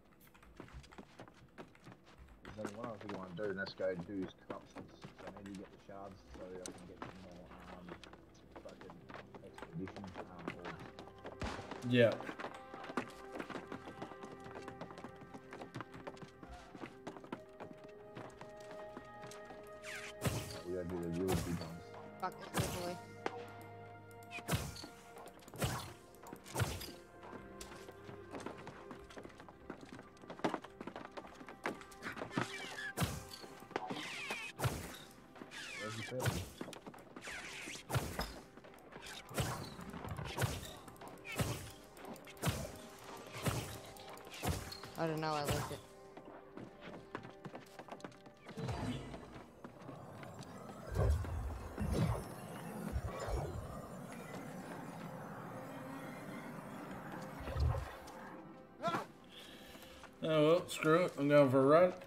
There's only one other thing I want to do, and that's go and do his corruptions. So I need to get the shards so I can get some more um, fucking expedition um, orbs. Yeah. We gotta do the really big ones. Fuck this boy. Where's the first? I don't know, I left it. Oh well, screw it. I'm going for a run.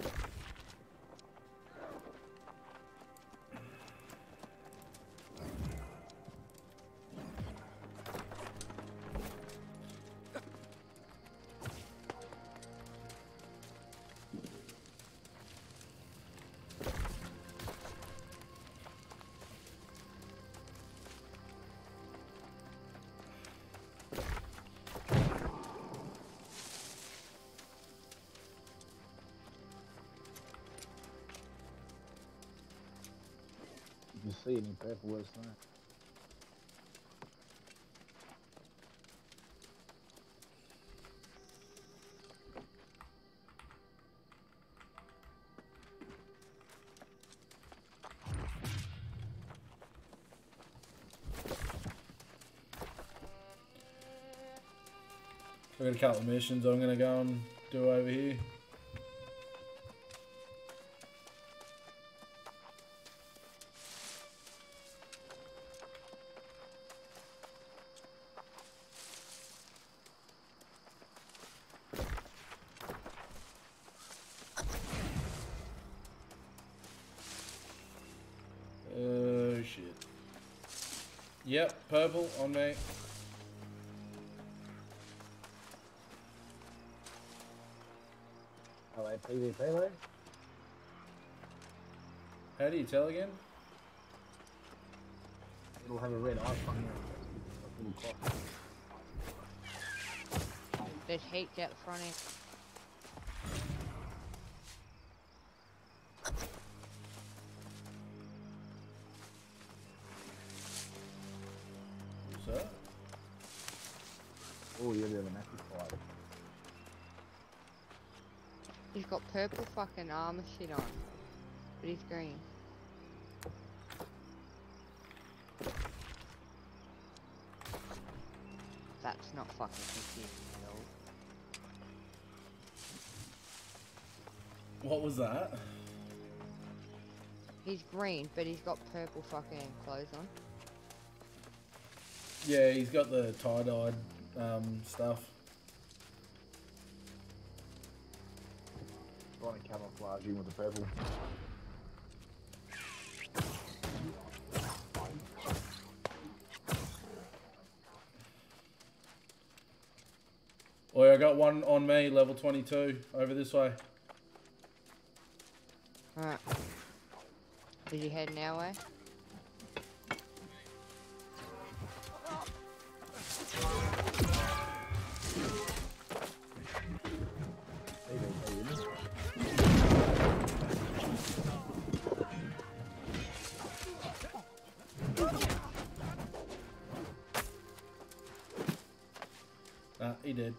If you see any purple, where's that? I've got a couple of missions I'm gonna go and do over here. Oh shit. Yep, purple on me. Oh, wait, PvP though? How do you tell again? It'll have a red icon here. A little clock. There's heaps out the front end. What's that? Oh, yeah, we have an active fight. He's got purple fucking armor shit on, but he's green. That's not fucking confusing at all. What was that? He's green, but he's got purple fucking clothes on. Yeah, he's got the tie-dyed um, stuff. Trying to camouflage in with the purple. Oh, I got one on me, level twenty-two, over this way. Alright. Is he heading our way? Ah, he did.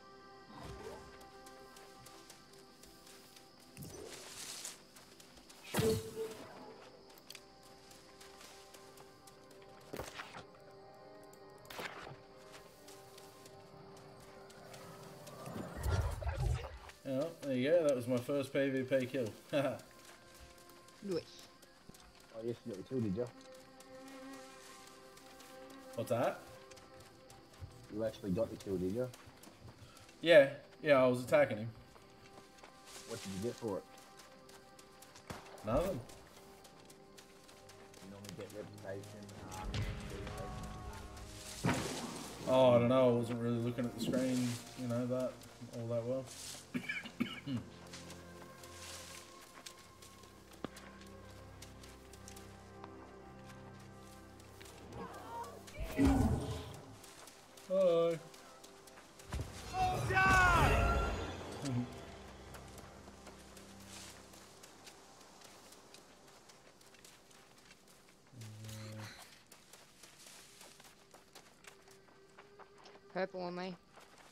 Oh, there you go. That was my first PvP kill. Yes. Oh, yes, you got your tool, did you? What's that? You actually got the kill, did you? Yeah, yeah, I was attacking him. What did you get for it? Nothing. You normally get reputation, um, Oh, I don't know. I wasn't really looking at the screen, you know, that all that well. Hi. Purple on me.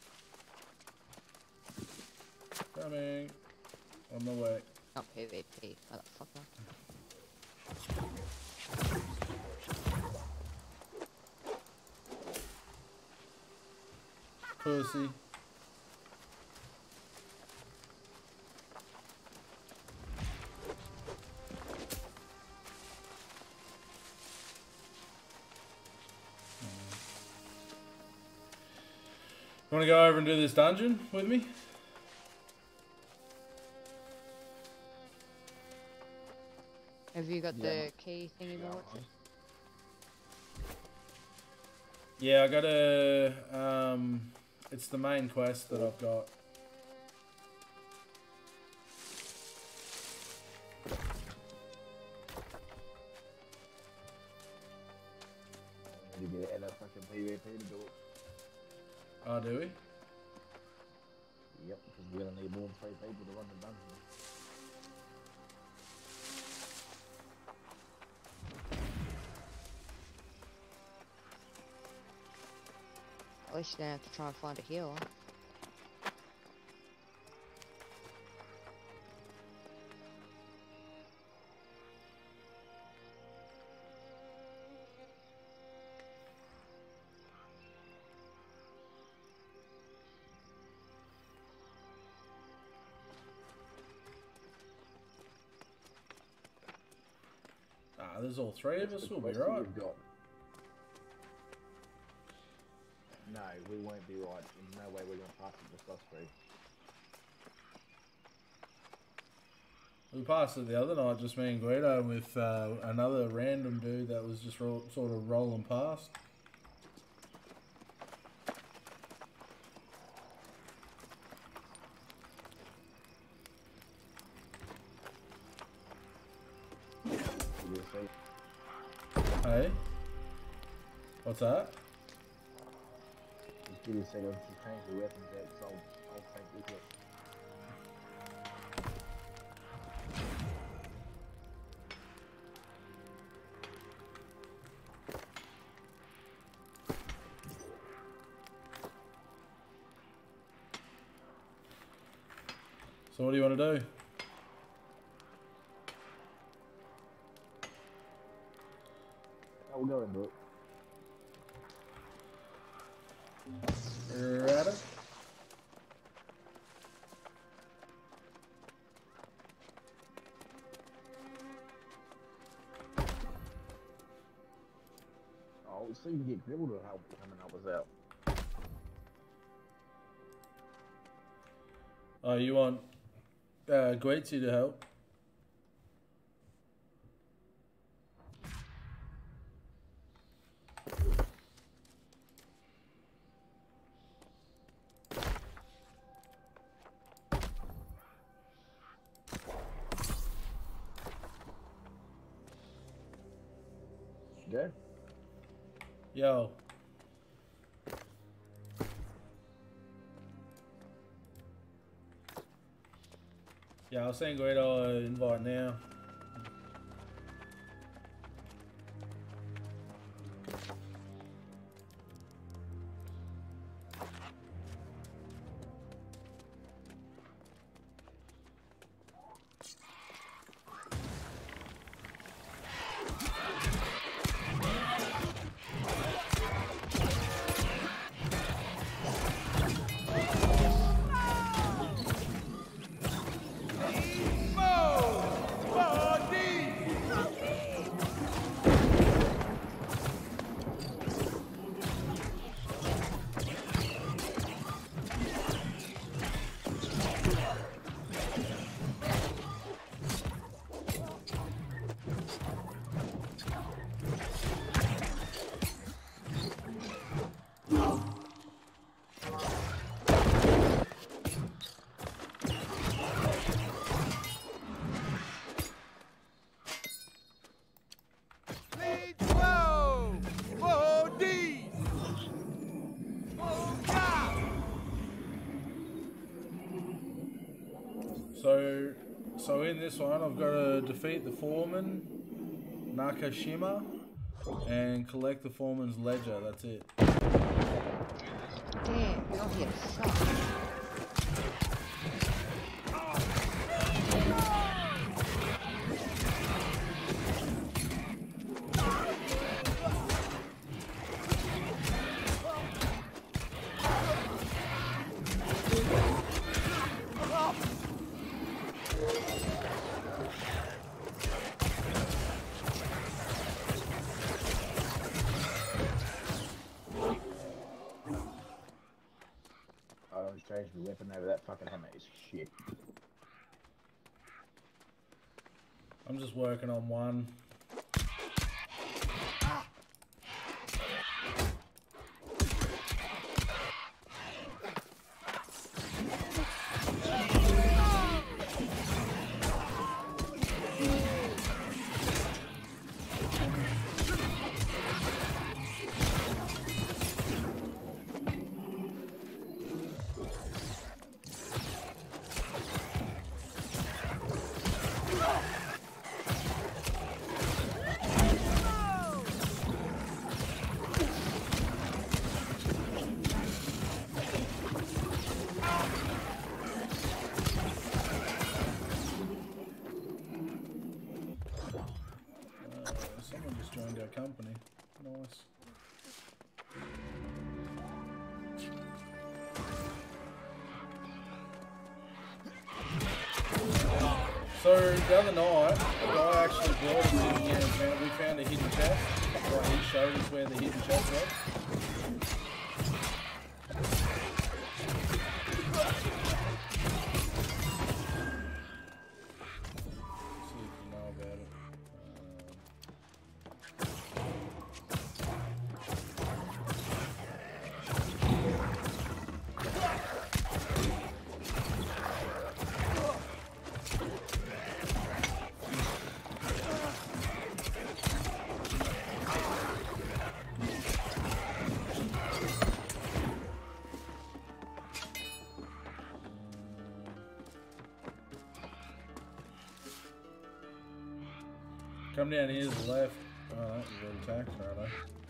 Coming. On my way. Not PvP, motherfucker. Pussy. You want to go over and do this dungeon with me? Have you got Yeah. the key thingy board? Yeah, I got a. Um, it's the main quest that I've got. you get it at a fucking PvP to do it. Oh, do we? Yep, because we're gonna need more than three people to run the dungeon. At least you don't have to try and find a healer. Nah, there's all three of That's us. the We'll be quest that right. we've got. No, we won't be right. There's no way we're going to pass it just us three. We passed it the other night, just me and Guido, with uh, another random dude that was just ro sort of rolling past. Did you see? Hey? What's that? Just give you a second to change the weapons out, so I'll, I'll take with it. So what do you want to do? I'll go into it. Ready? Oh, we'll see if we can get Gribble to help come and help us out. Oh, you want uh, Guizi to help? Go. Yo. Yeah, I'll send Guido an invite now. Lead slow! For these! Oh, God! So, so in this one, I've got to defeat the foreman, Nakashima, and collect the foreman's ledger. That's it. Damn, you're here sucks. I don't change the weapon over that fucking hammer is shit. I'm just working on one. Someone just joined our company. Nice. So the other night, a guy actually brought us in here and found, we found a hidden chest. Well, he showed us where the hidden chest was. See if you know about it. Come down here to the left. Oh, that was already attacked, right?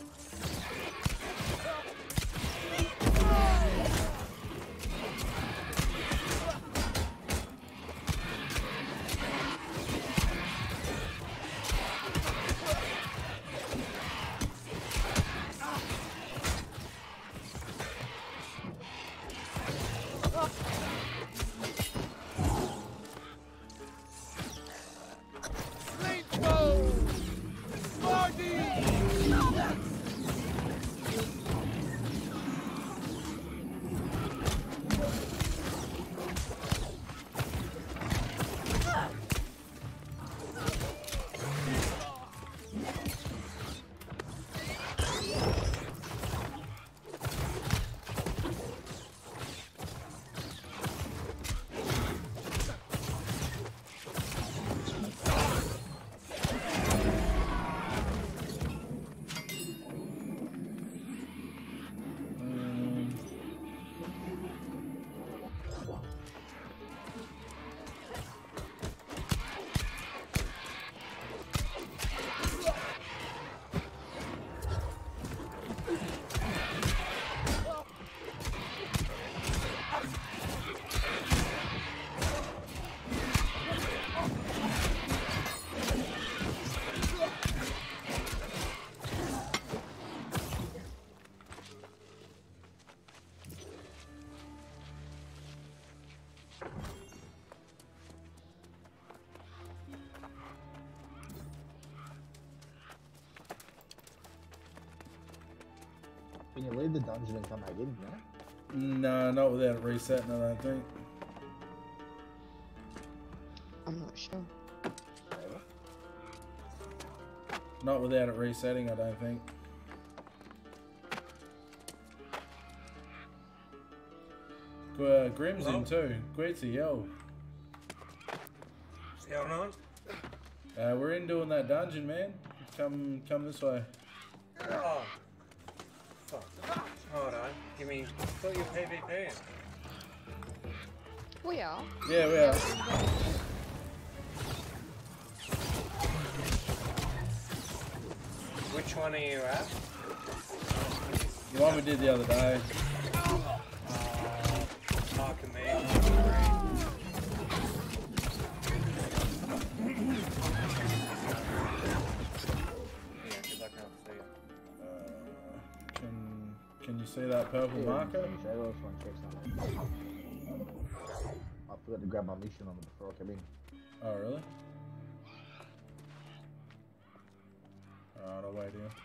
Can you leave the dungeon and come back in, no? No, not without it resetting, I don't think. I'm not sure. Not without it resetting, I don't think. Uh, Grim's in too. Gweetzy, yo. What's going on? Uh, we're in doing that dungeon, man. Come, come this way. Oh. Fuck. Hold on. Give me. Put your PvP in. We are. Yeah, we are. Which one are you at? The one we did the other day. Uh, Mark and me. Yeah, because I can't see it. Uh, can, can you see that purple marker? I just want to check something. I forgot to grab my mission on it before I came in. Oh, really? Alright, I'll wait here.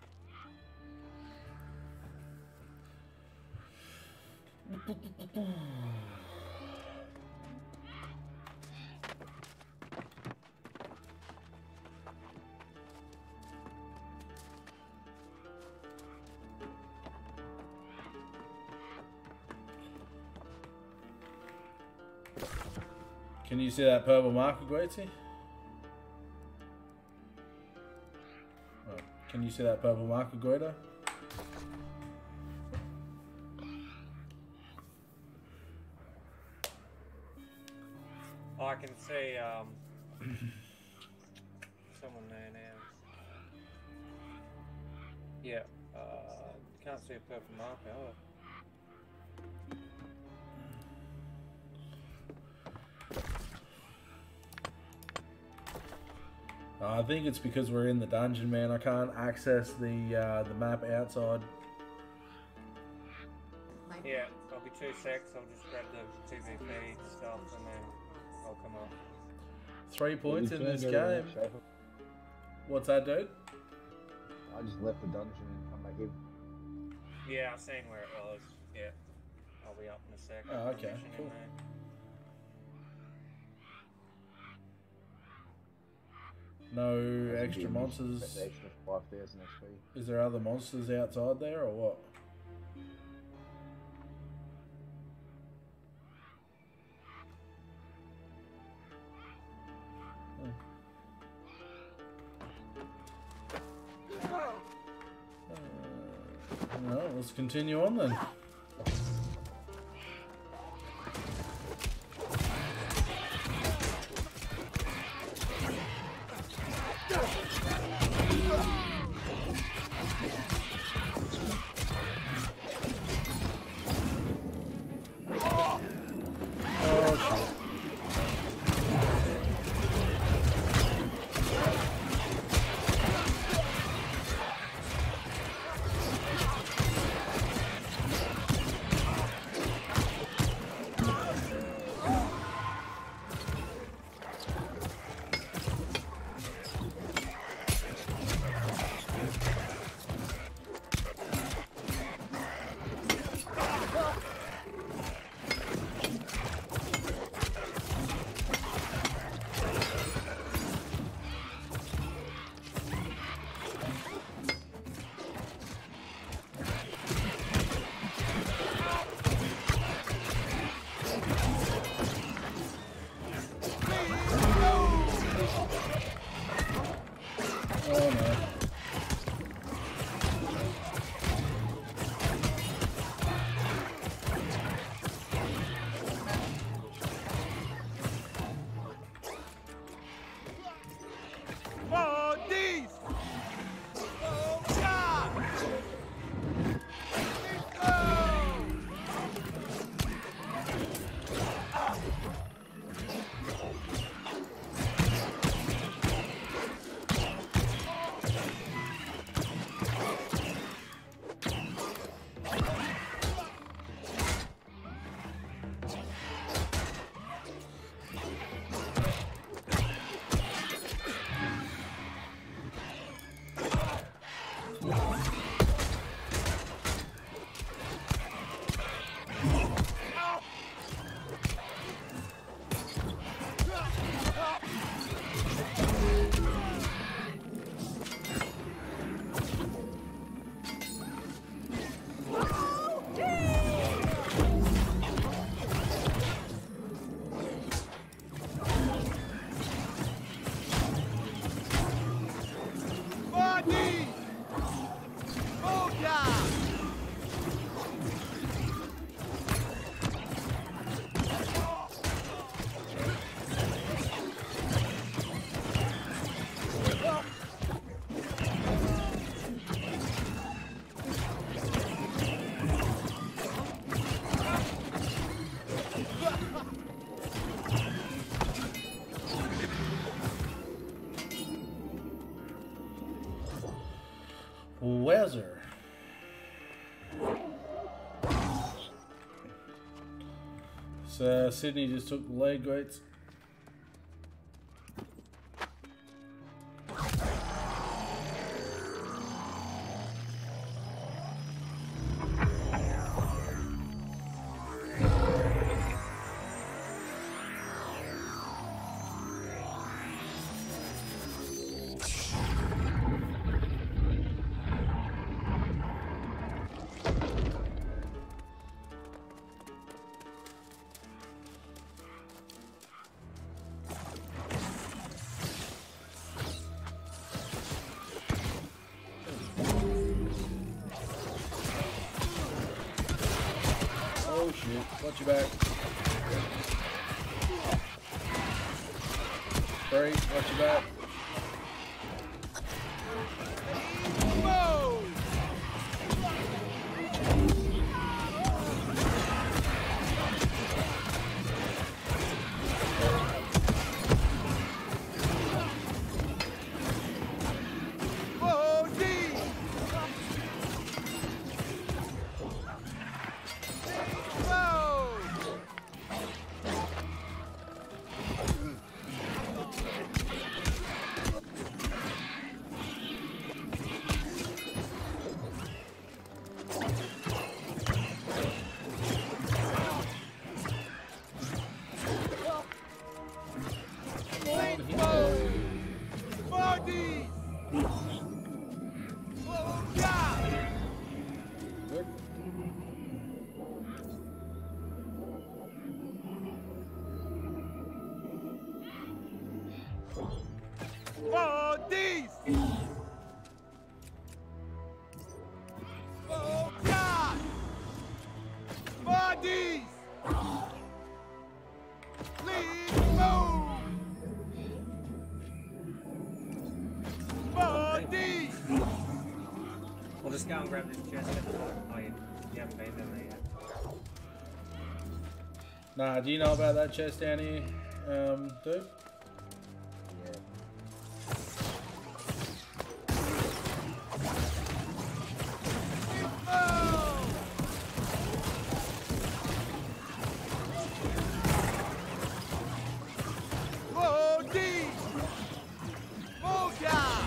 Can you see that purple marker, Gweetzy? Oh, can you see that purple marker, Goita? I can see um someone there now. Yeah, uh, can't see a purple marker. Oh. Uh, I think it's because we're in the dungeon, man. I can't access the uh, the map outside. Yeah, I'll be two secs. I'll just grab the T V feed stuff and then I'll come up. Three points We in can this go to the game. next chapter. What's that, dude? I just left the dungeon and come back in. Yeah, I've seen where it was. Yeah. I'll be up in a sec. Oh, okay, Mission in cool. there. No That's extra good. monsters. That's extra five thousand X P. Is there other monsters outside there or what? Uh, no, let's continue on then. Oh no. For these! Oh, God! Let's go! For these! Oh, God! Wowzer. So Sydney just took the lead, greats. Oh shit, watch your back. Break, watch your back. Whoa! For these! Whoa! hit. Bodies! Oh, yeah! Good. Bodies! Oh, yeah! Bodies! Please move! Bodies! We'll just go and grab this chest at the bottom. Oh, you, you haven't been down there yet. Nah, do you know about that chest down here, um, dude? Bodies! Oh, yeah!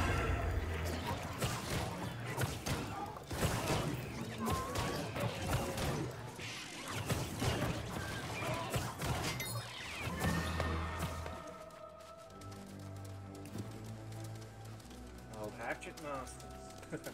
Oh, hatchet masters.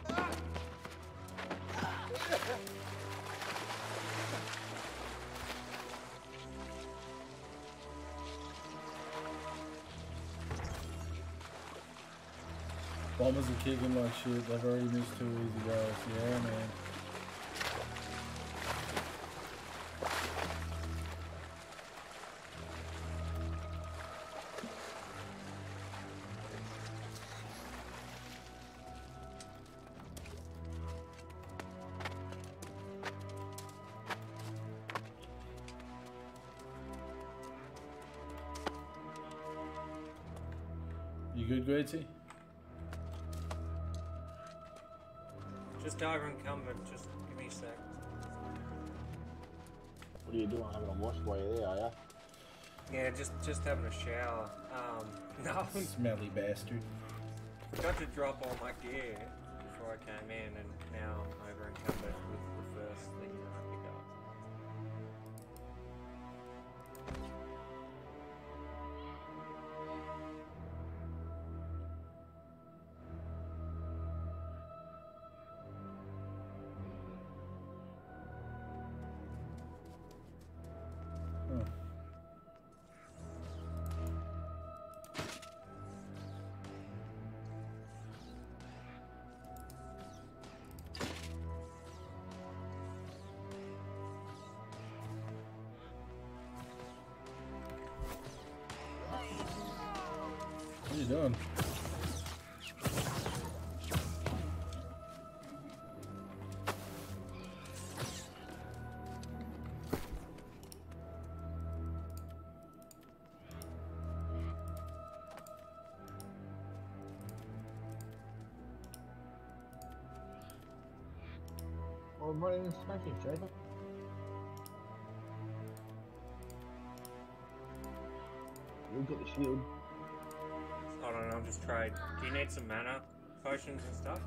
Bombers are kicking like shit. They've already missed two easy goals. Yeah, man. You good, Greatsy? Just over encumbered, just give me a sec. What are you doing? Having a wash while you're there, are ya? Yeah, just just having a shower. Um, no, Smelly bastard. forgot to drop all my gear before I came in, and now I'm over encumbered with the first thing that I pick up. Oh. What are you doing? Oh, I'm running and smashing, Shaver. You've got the shield. I don't know, I'm just trade. Do you need some mana potions and stuff?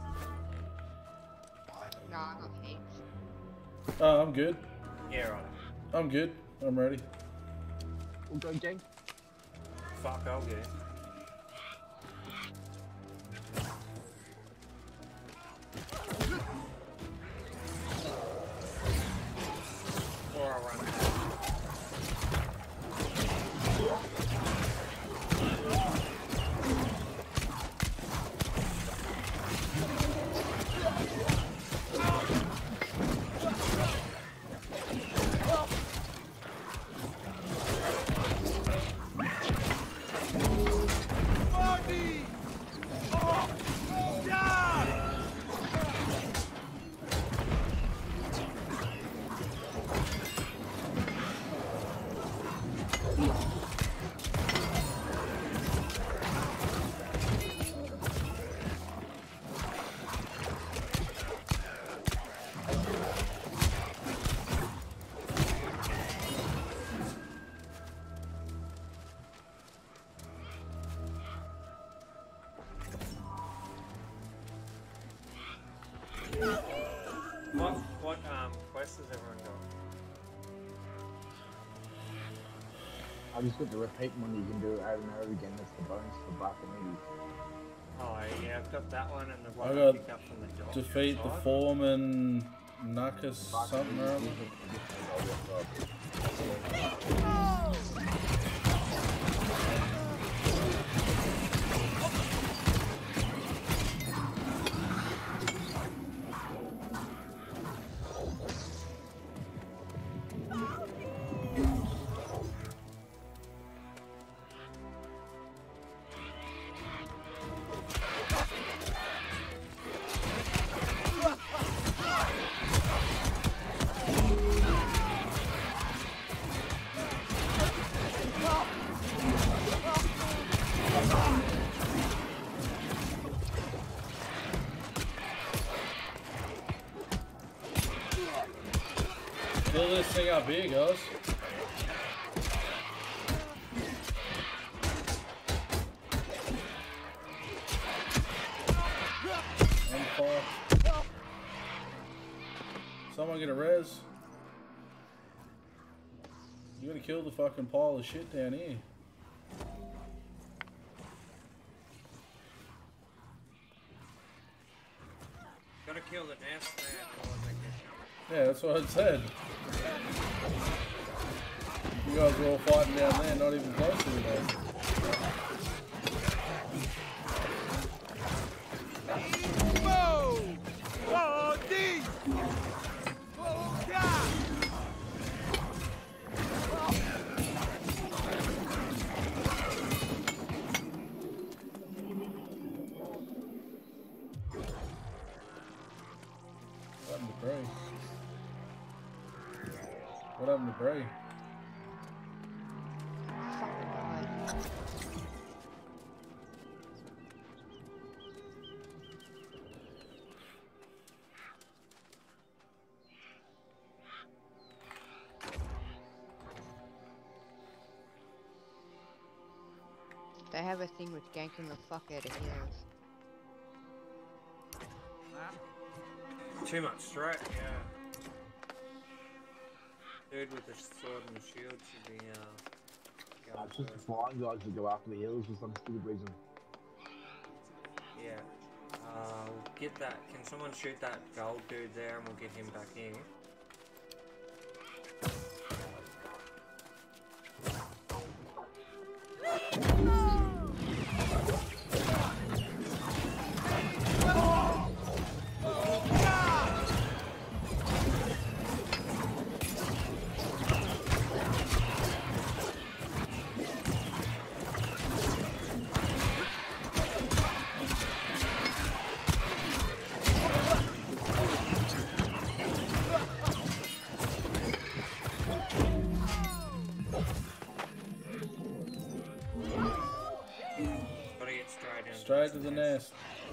No, I got heaps. Oh, I'm good. Yeah, right. I'm good. I'm ready. We'll go, gang. Fuck, I'll get it. Or I'll run ahead. Bodies! Oh, yeah! What, what um, quest has everyone got? I've just got the repeat one you can do it over and over again. That's the bonus for Barcamedes. Oh yeah, I've got that one and the I one I, got picked up from the dock. Defeat the inside. foreman, Knuckus, something or other. Fill this thing up here, guys. On fire. Someone get a res. You gotta kill the fucking pile of shit down here. Gotta kill the nest man, otherwise I get shot. Yeah, that's what I said. You guys were all fighting down there, not even close to me, guys. Whoa! Whoa, D! Oh, God! What happened to Bray? What happened to Bray? Fucking died. They have a thing with ganking the fuck out of healers. Too much straight, yeah. Dude with the sword and the shield should be uh Uh, going it's just the first. flying guys that go after the healers for some stupid reason. Yeah. Uh, we'll get that. Can someone shoot that gold dude there and we'll get him back in? Gotta get straight in. Straight to the nest.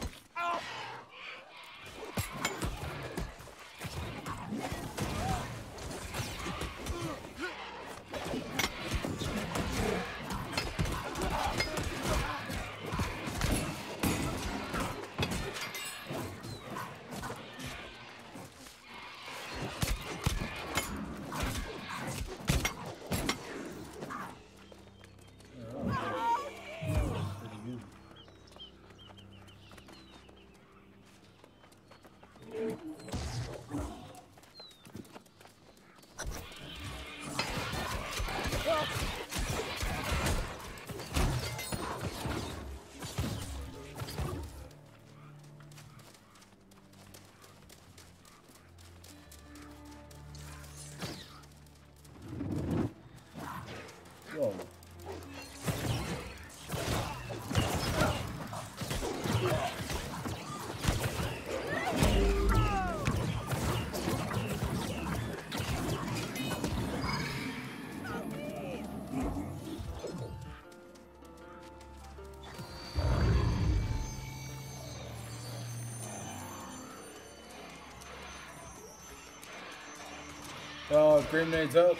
Whoa. Oh, Grim needs help.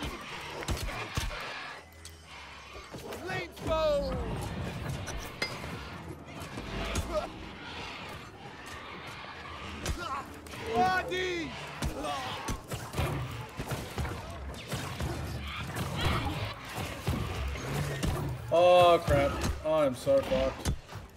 Lynchbow! Body! Oh crap. I am so fucked.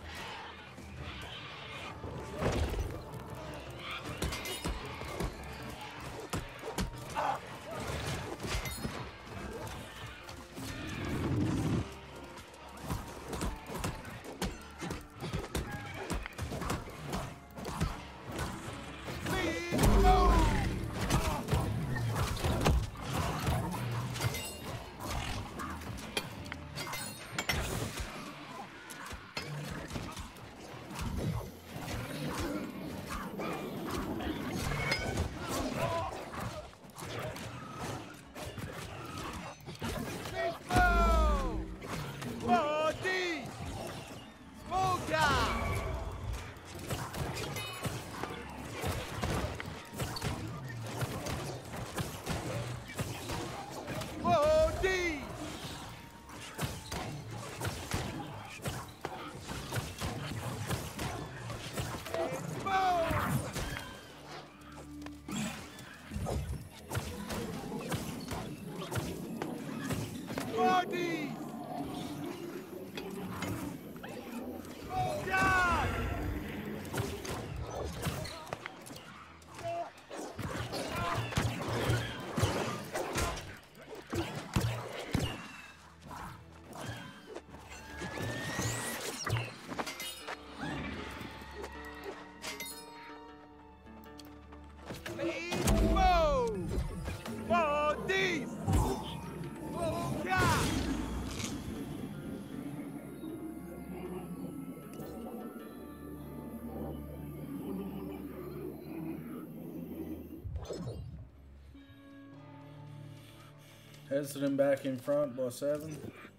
Heston back in front by seven.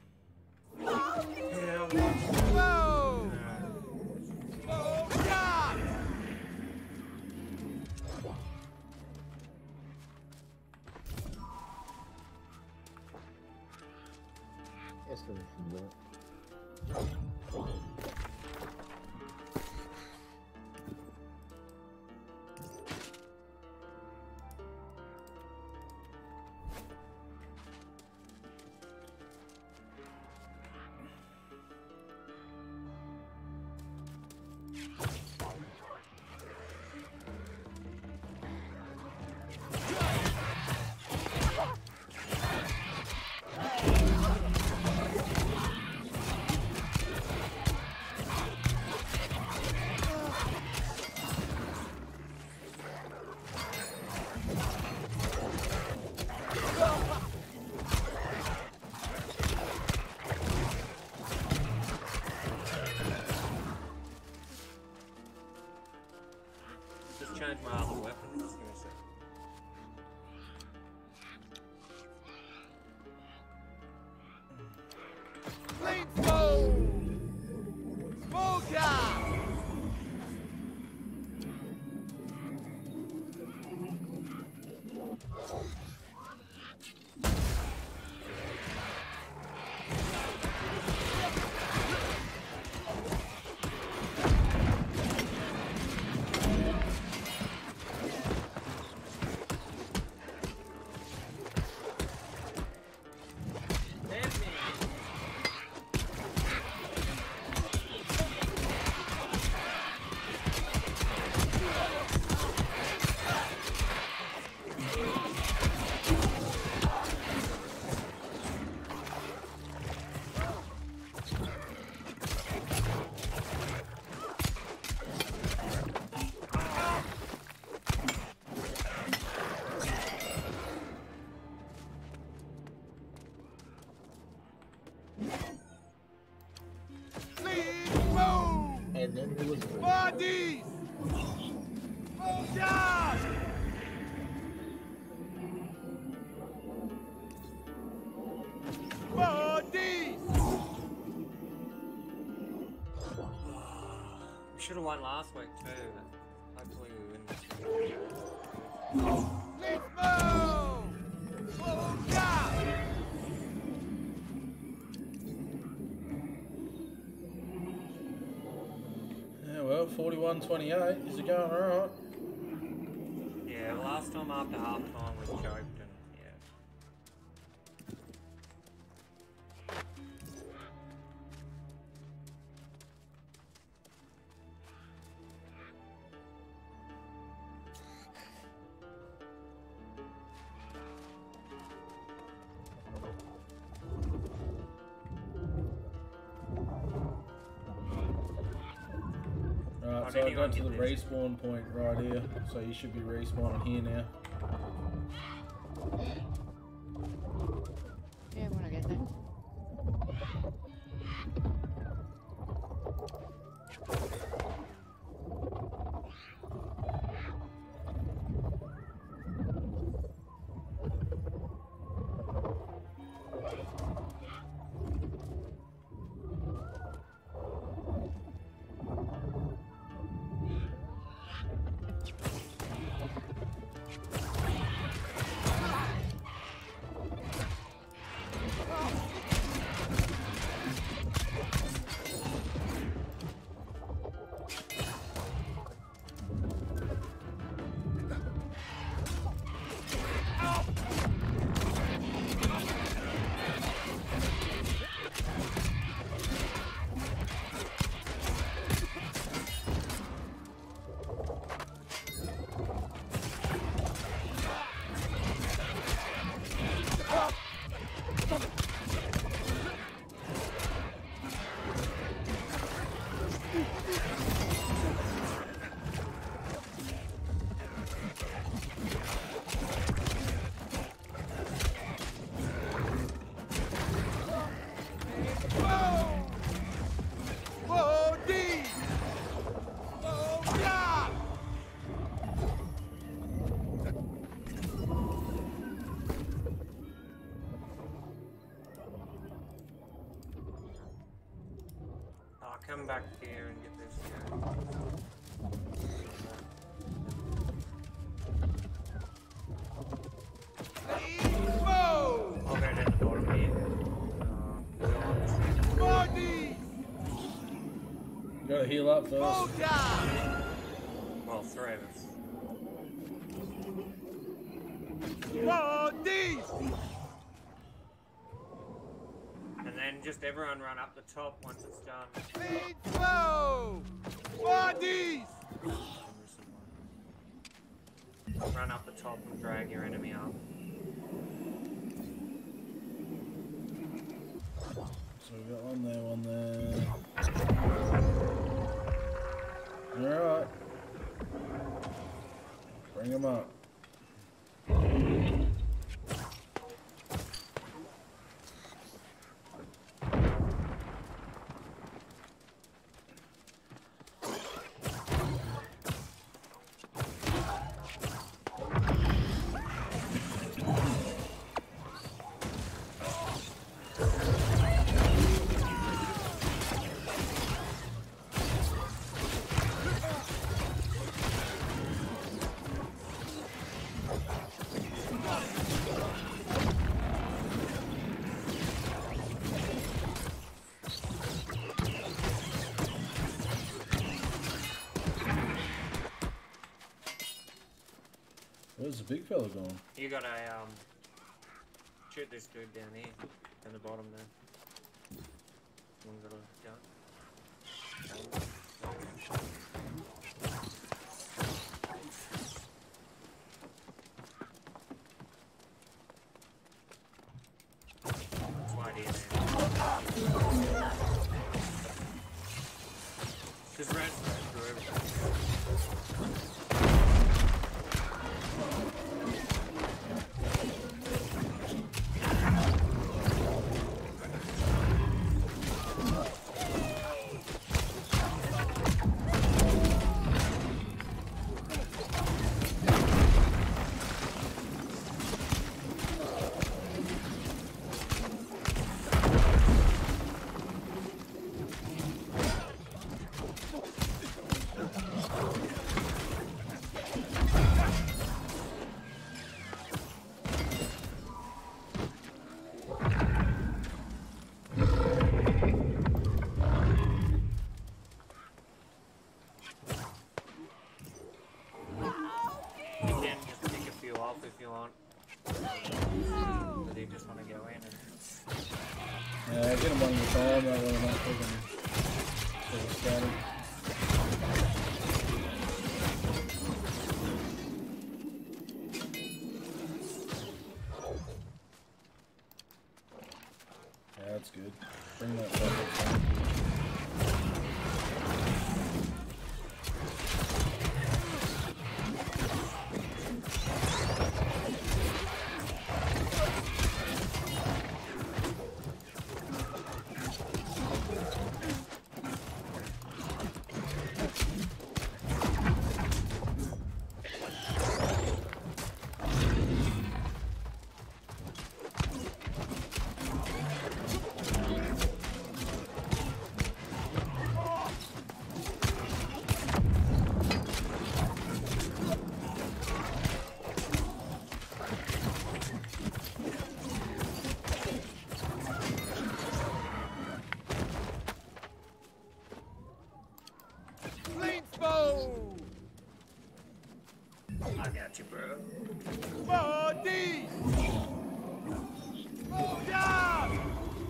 Whoa! Oh, God! Yes, there should be. Change my other weapon. Just give me a sec. Flamethrower! Smoker! And then there was Bodies! Oh God! Bodies! We should have won last week too. But hopefully we win this week. Let's go! Oh God! Yeah, well, forty-one twenty-eight. Is it going alright? Yeah, last time after half time we choked and yeah. Alright, So I anyone got to the get this? respawn point right here. So you should be respawning here now. Yeah, when I get there. Whoa! Whoa, D! Whoa, yeah! I'll come back here and get this guy. Whoa! I'll go down the bottom here. Uh, More D! Gotta heal up Whoa, first. yeah! well, three of us. Whoa, D! And then just everyone run up the top once it's done. Lead slow! More D's! Run up the top and drag your enemy up. So we got one there, one there. Alright. Bring him up. Where's the big fella going? You gotta um shoot this dude down here, down the bottom there. One got a gun. That's why I did it. Just ran straight through everything. You can just pick a few off if you want. But you just want to go in and... Yeah, get him one at a time, that way I'm not taking sort of scattered. Yeah, that's good. Bring that back up. I got you, bro. Bodies! Move down!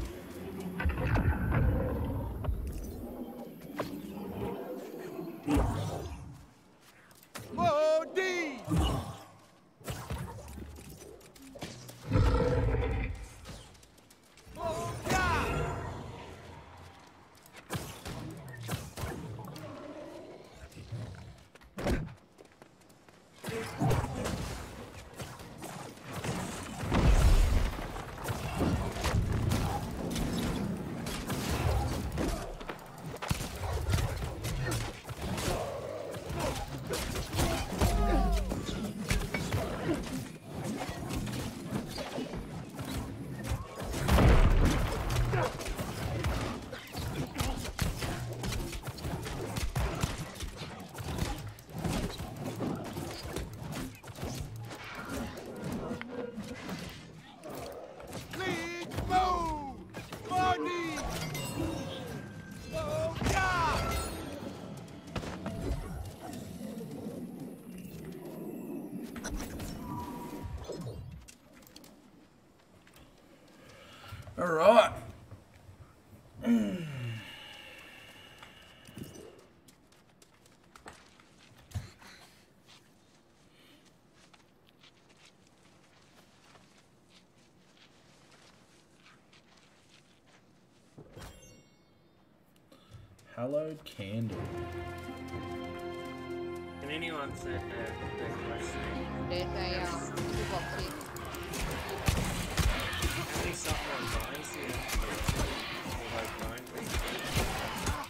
Bodies! Move down! Please move! Bodies! Move down! All right. Hallowed candle. Can anyone say that? That question? There's a um, toolbox here. How many software lines do you have to get to? Or like line things?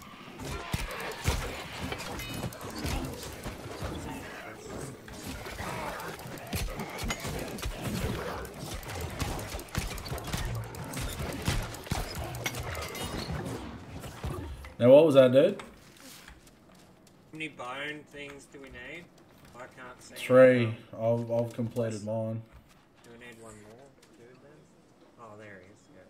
Now, what was that, dude? How many bone things do we need? I can't see. Three. I've, I've completed mine. Do we need one more, dude, then? Oh, there he is. Yeah.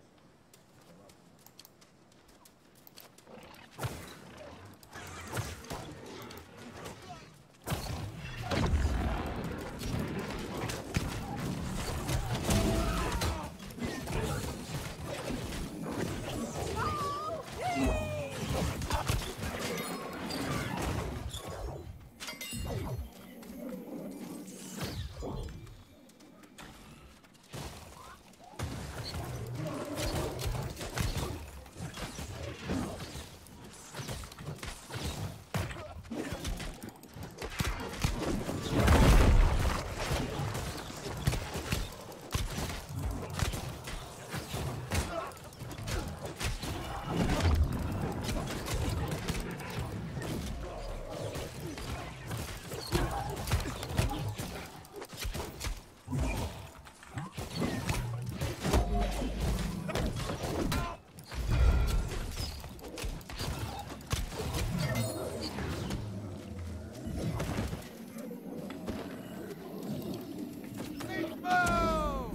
Please move!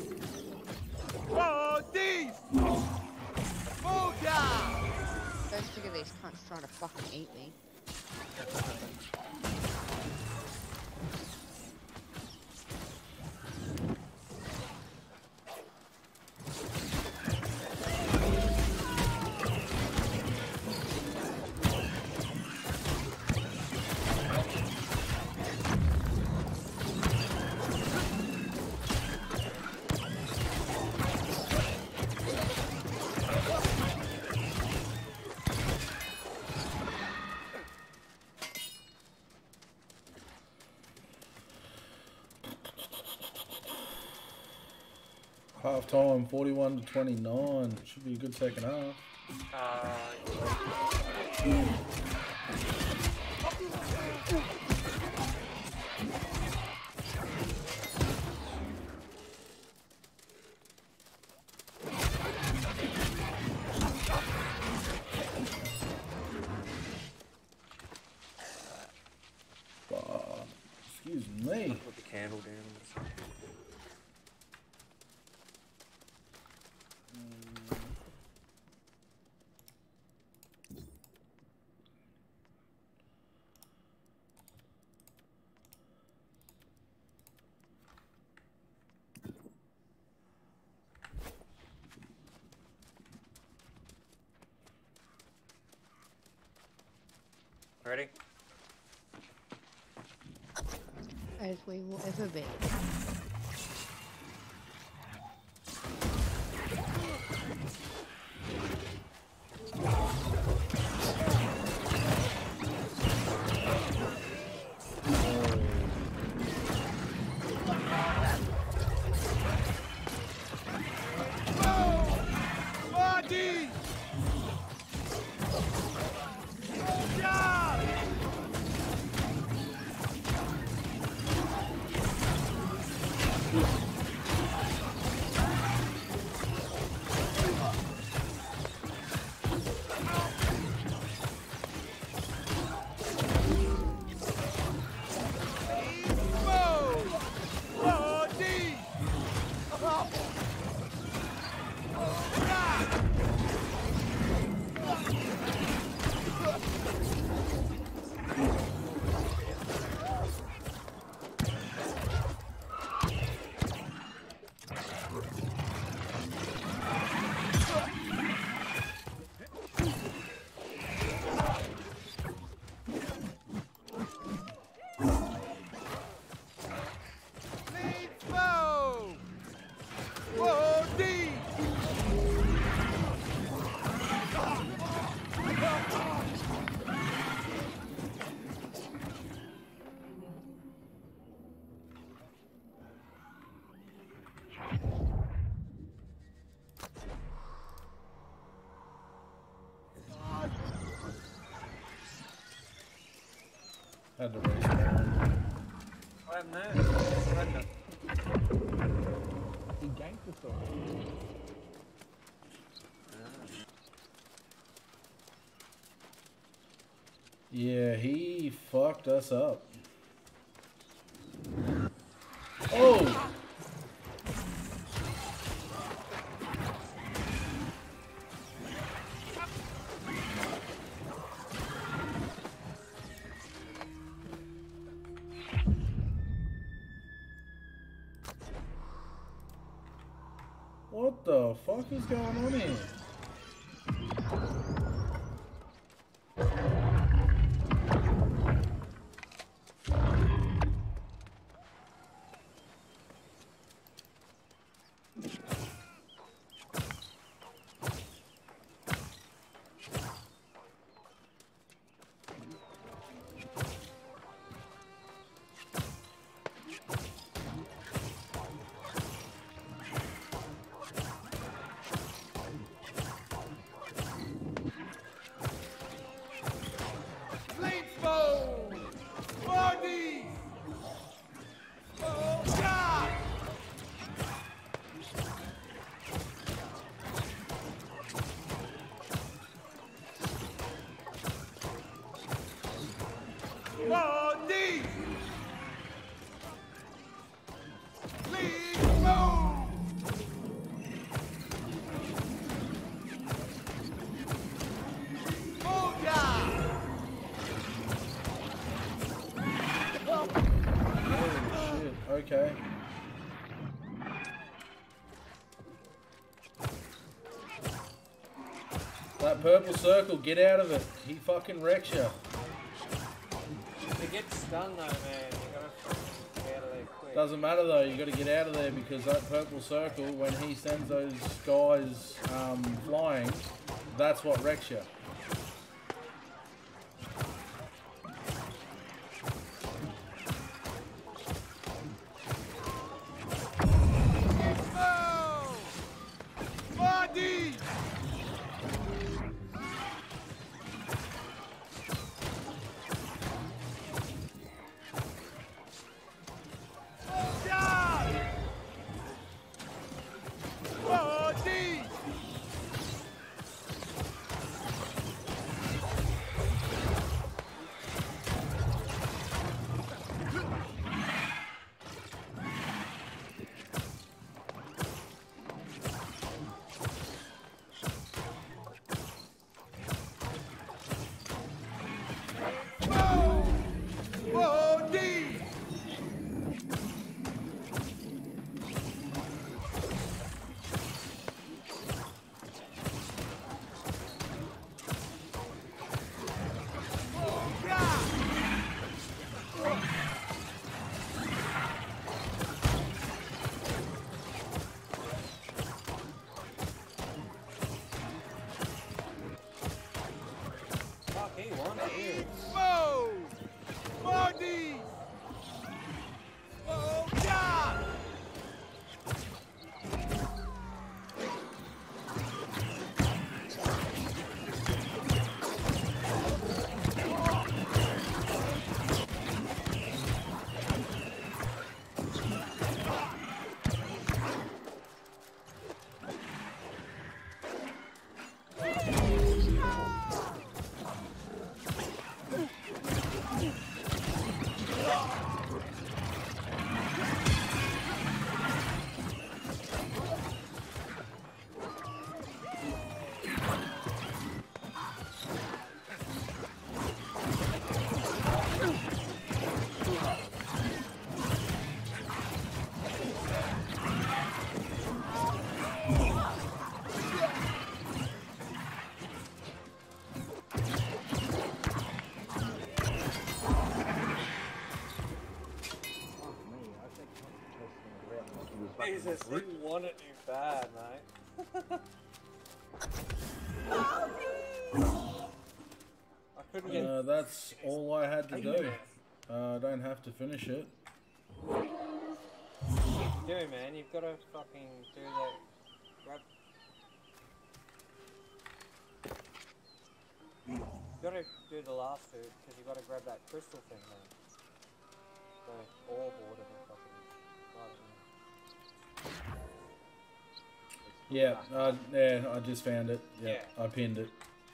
Bodies! Move down! First figure of these cunts trying to fucking eat me. Half time, forty-one to twenty-nine. Should be a good second half. Uh, Wow. Excuse me. put the candle down. Ready? As we will ever be. Marty! Soldier! Had to race around. What happened there? Surrender. He ganked us all. Yeah, he fucked us up. Oh! What the fuck is going on here? Marty! Please move! Soldier! Holy shit, okay. That purple circle, get out of it. He fucking wrecks you. They get stunned though, man. You gotta fucking get out of there quick. Doesn't matter though, you gotta get out of there because that purple circle, when he sends those guys um, flying, that's what wrecks you. Marty! Marty! Move! Body! Oh, yeah! Jesus, he wanted you bad, mate. I couldn't get. Uh, that's all I had to do. Uh, I don't have to finish it. Do, man, you've got to fucking do that. Grab. You've got to do the last two because you've got to grab that crystal thing, man. The orb or whatever the fuck it is. Yeah, uh, yeah, I just found it. Yeah, Yeah. I pinned it.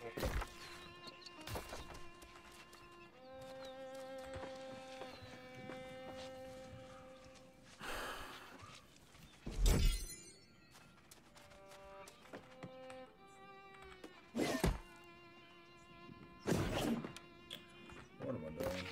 What am I doing?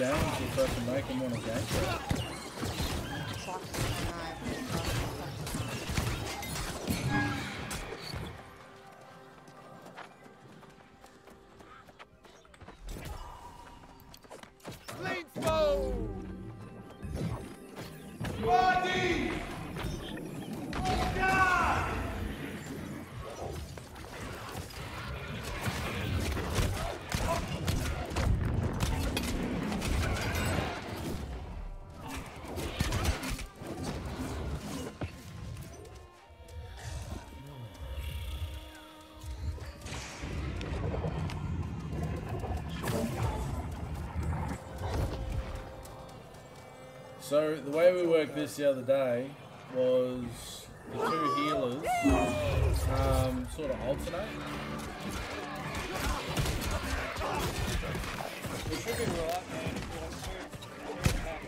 games will fucking make them want to game it. Clean smoke! Body! God! So the way we worked this the other day was the two healers um, sort of alternate. We should be right, man. If you want to, to attack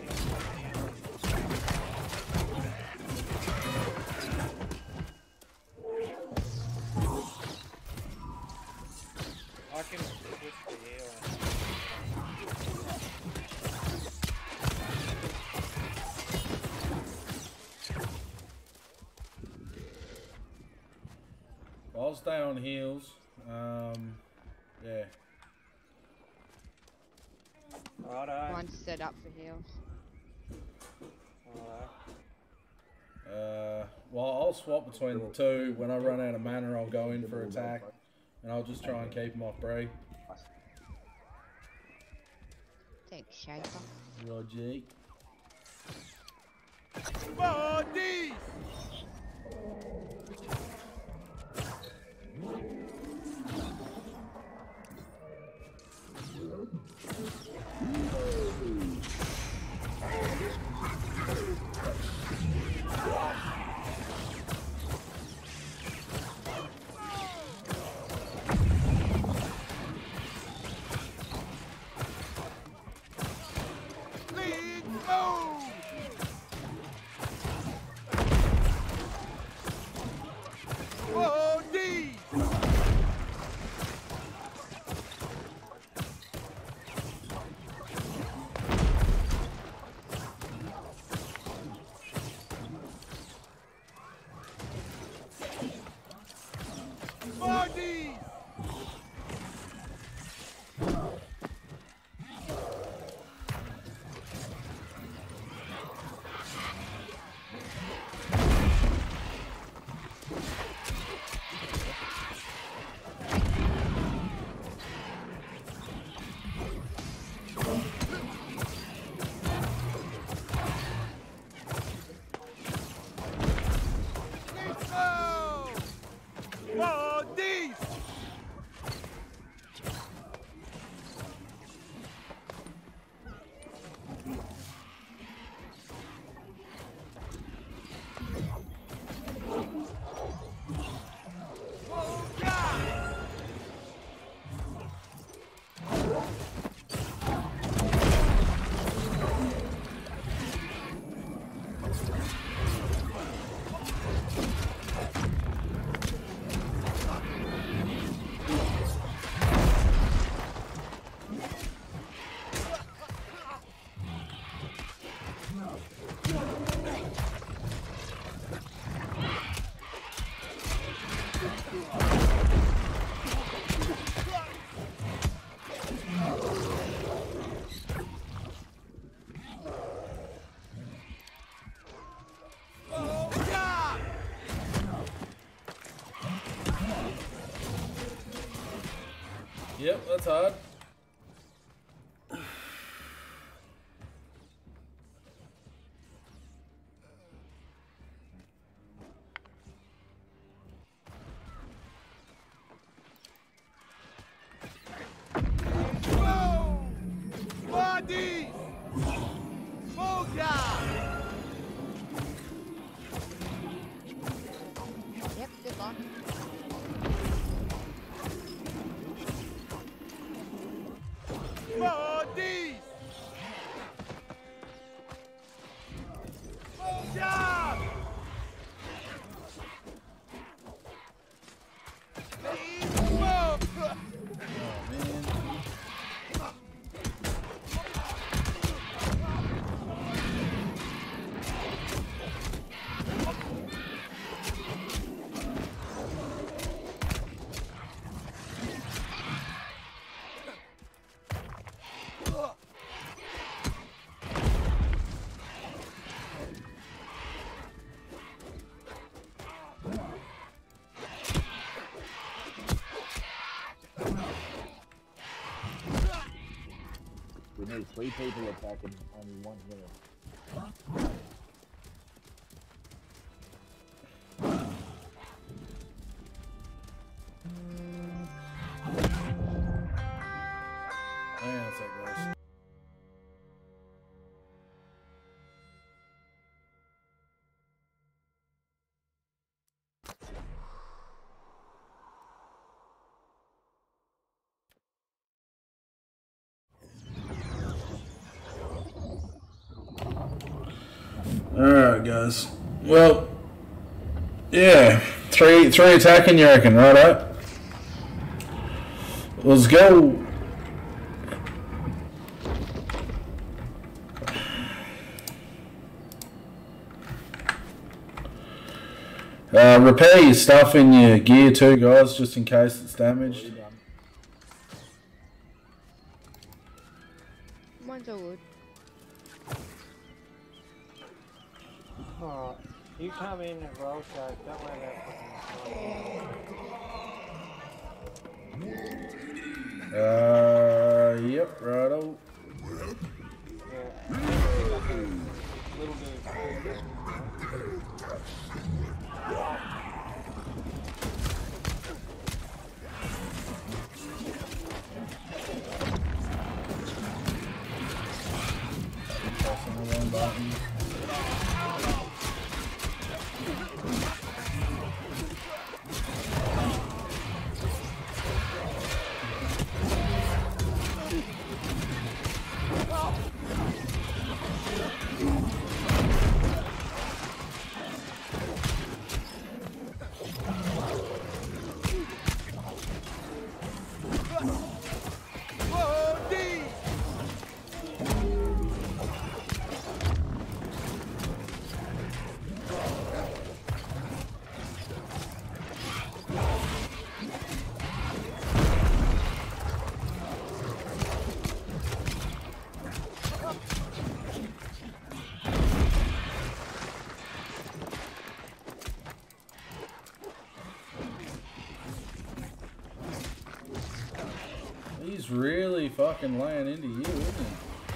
I can switch the heal. I'll stay on heals. Um, yeah. Righto. One set up for heals. Righto. Uh, well, I'll swap between the two. When I run out of mana, I'll go in for attack, and I'll just try and keep them off Bree. Thanks, Shaker. Logic. Bodies! Clean smoke! Bodies! Bodies! Clean smoke! Bodies! Oh, God! Oh, God! Yep, that's hard. Whoa! Bodies! Oh, God! Yep, good luck. Bodies! Oh, God! Clean smoke! Oh man. need three people attacking, only one healer. Hang on a sec, guys. Alright, guys. Well, yeah. Three three attacking, you reckon, right up? Let's go. Uh, repair your stuff and your gear too, guys, just in case it's damaged. Mine's all good. Alright, you come in and roll shot, don't worry about fucking Uh, yep, righto. Yeah. Little dude. Pressing the wrong button. He's really fucking laying into you, isn't he?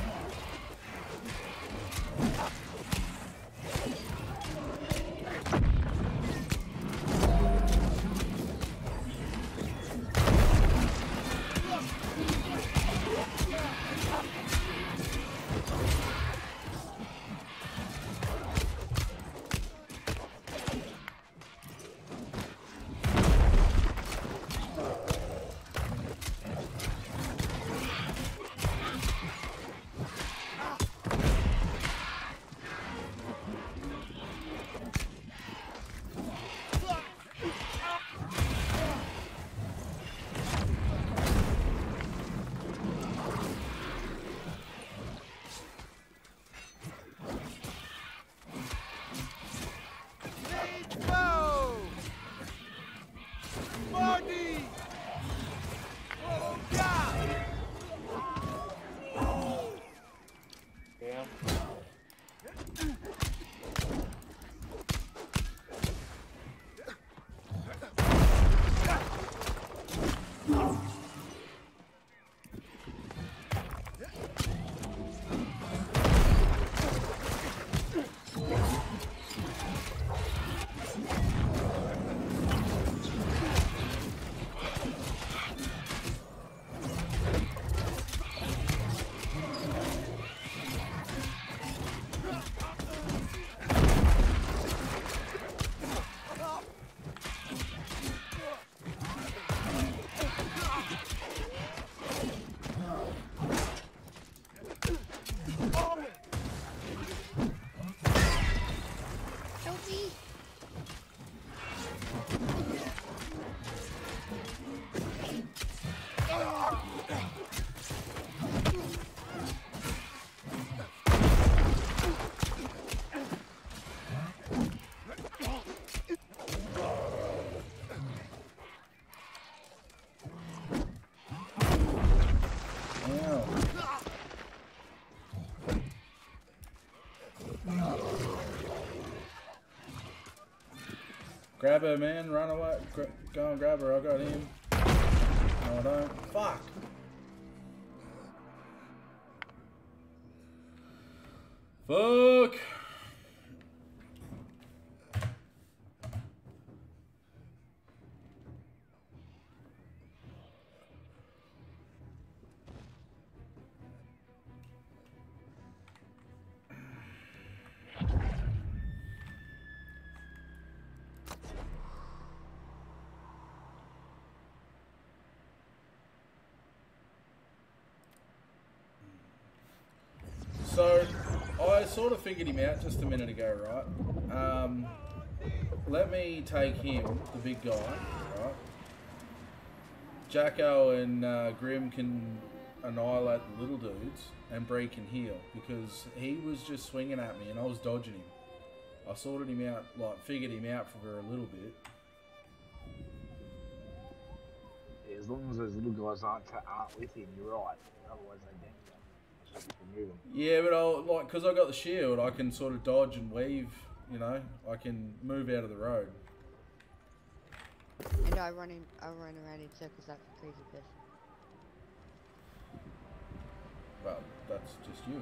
Grab her, man. Run away. Gra go and grab her. I got him. No, I don't. Fuck. Fuck. So, I sort of figured him out just a minute ago, right? Um, let me take him, the big guy, right? Jacko and uh, Grim can annihilate the little dudes, and Bree can heal, because he was just swinging at me and I was dodging him. I sorted him out, like, figured him out for a little bit. Yeah, as long as those little guys aren't, aren't with him, you're right. Otherwise, they dance. Yeah, but I'll, like, because I got the shield, I can sort of dodge and weave, you know, I can move out of the road. And I run in, I run around in circles like a crazy person. Well, that's just you,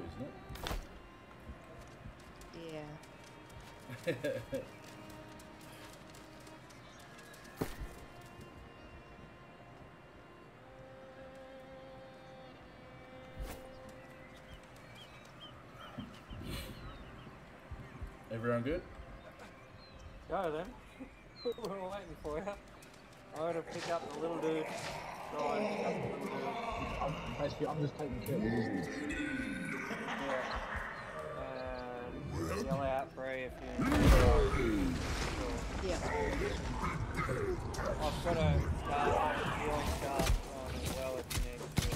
isn't it? Yeah. Everyone good? Go then. We're waiting for you. I'm gonna pick up the little dude. Go and pick up the little dude. I'm, basically, I'm just taking care of the lizards. Yeah. And yell out Bree if you. Yeah. I've got a star, healing star on as well if you need to.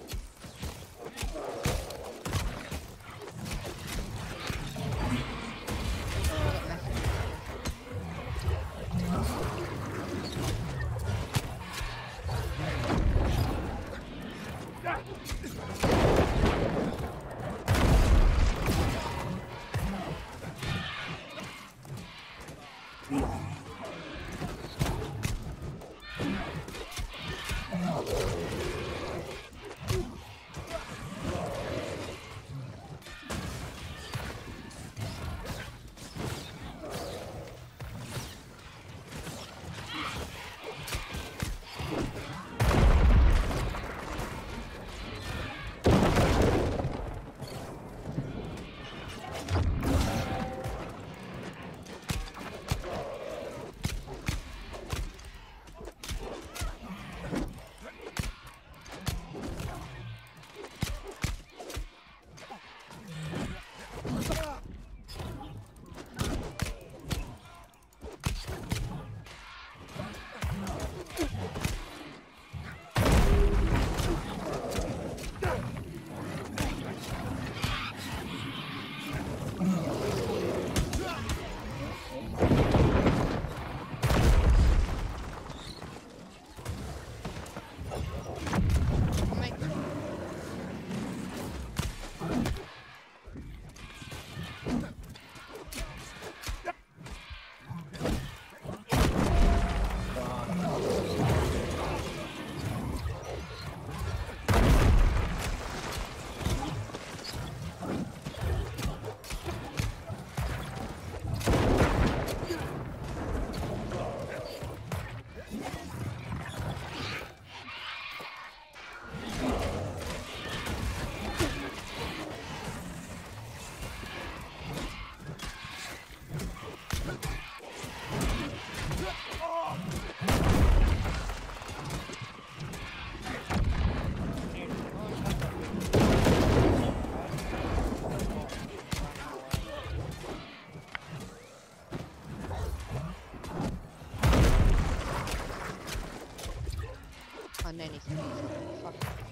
On any space. Fuck.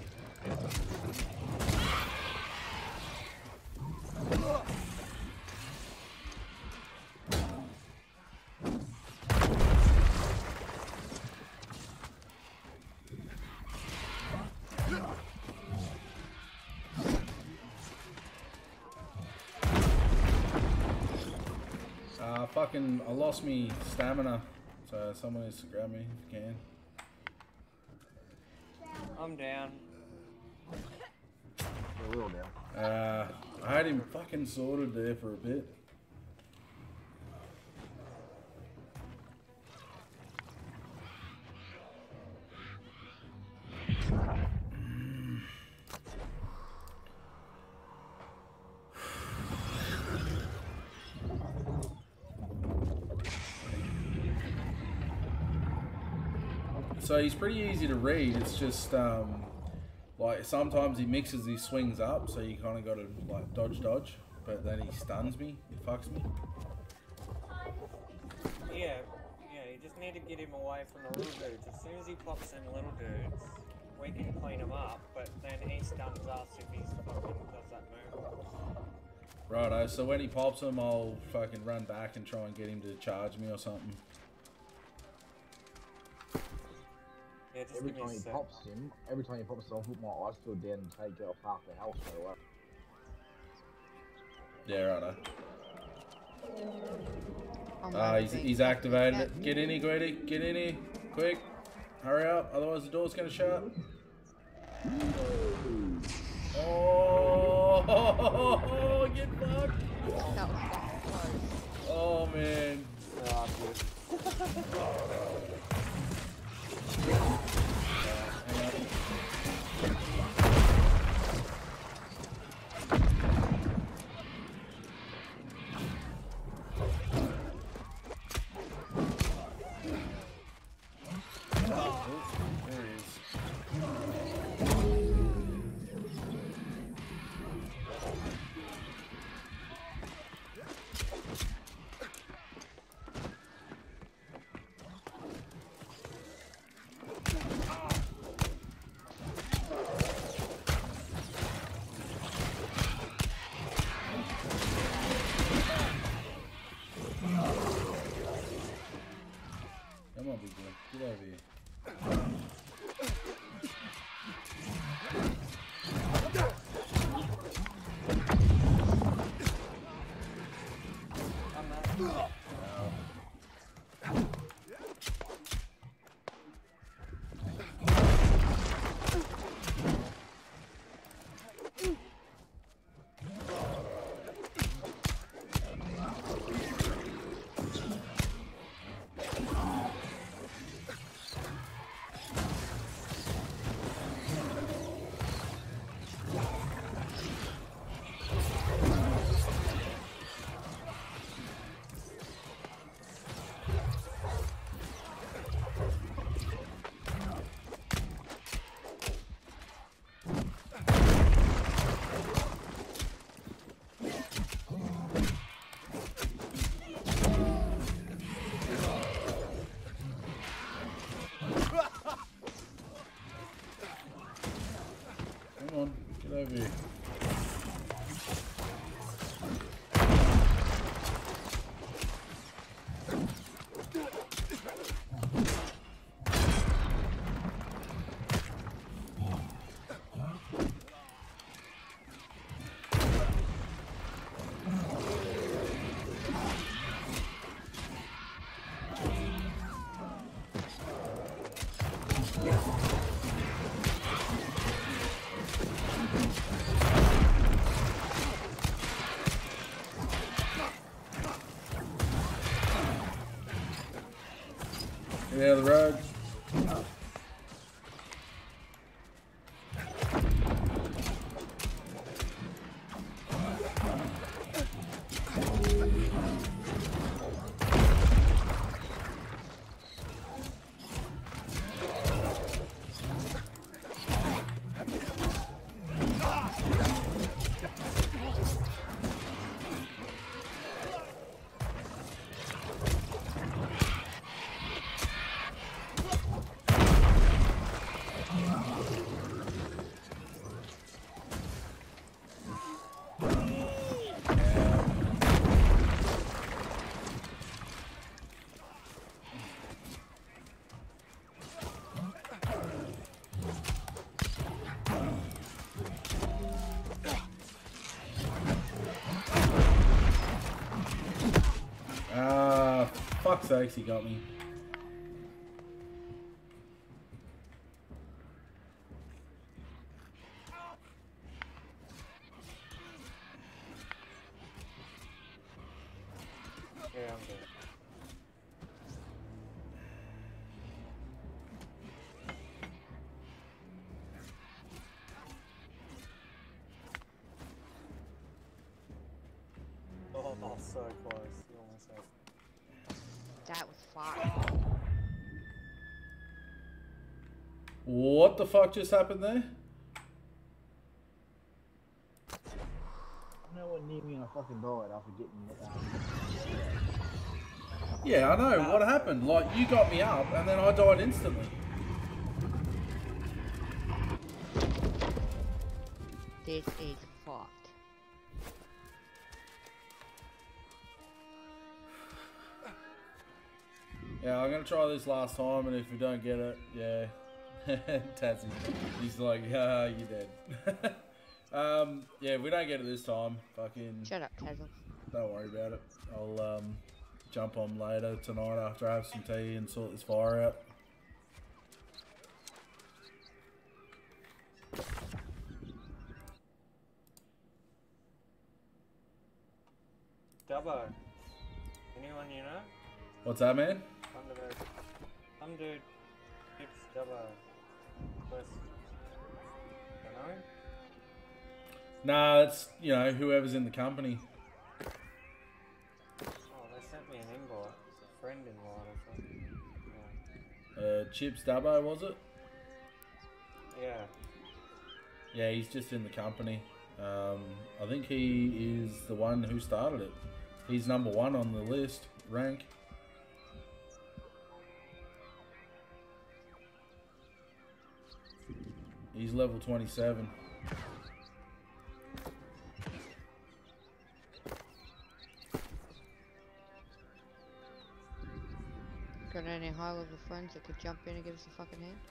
Uh, fucking, I lost me stamina, so someone needs to grab me if you can. I'm down. Yeah, we're all down. Uh, I had him fucking sorted there for a bit. So he's pretty easy to read. It's just um, like sometimes he mixes his swings up, so you kind of got to like dodge, dodge. But then he stuns me. He fucks me. Yeah, yeah. You just need to get him away from the little dudes. As soon as he pops in little dudes, we can clean him up. But then he stuns us if he fucking does that move. Righto. So when he pops him, I'll fucking run back and try and get him to charge me or something. Yeah, just Every give me a time he sec. pops him, every time he pops him, I'll put my ice field down and take it off half the health straight away. Yeah, righto. I'm Ah, over he's, being he's fucking activated cat. it. Get in here, Gwetty. Get in here. Quick. Hurry up, otherwise the door's gonna shut. Oh, get fucked. That was fucking close. Oh, man. Ah, good. Hang on. Come on, big boy. Get over here. I'm not. Come on, get over here. Get out of the road. Ah, fuck's sakes, he got me. on Oh, them. so close. You almost had. That was fast. What the fuck just happened there? No one near me and I fucking died after getting um, Yeah, I know. What happened? Like, you got me up, and then I died instantly. This is fucked. Yeah, I'm gonna try this last time, and if we don't get it, yeah. Tazzy. He's like, yeah, you're dead. um, yeah, if we don't get it this time, fucking... Shut up, Tazzle. Don't worry about it. I'll um, jump on later tonight after I have some tea and sort this fire out. Dubbo. Anyone you know? What's that, man? Some dude. Some dude. Gibbs Dubbo. West. Don't know him? Nah, it's, you know, whoever's in the company. Oh, they sent me an invite. A friend invite or something. Yeah. Uh, Chips Dubbo, was it? Yeah. Yeah, he's just in the company. Um, I think he is the one who started it. He's number one on the list, rank. He's level twenty-seven. Got any high level friends that could jump in and give us a fucking hand?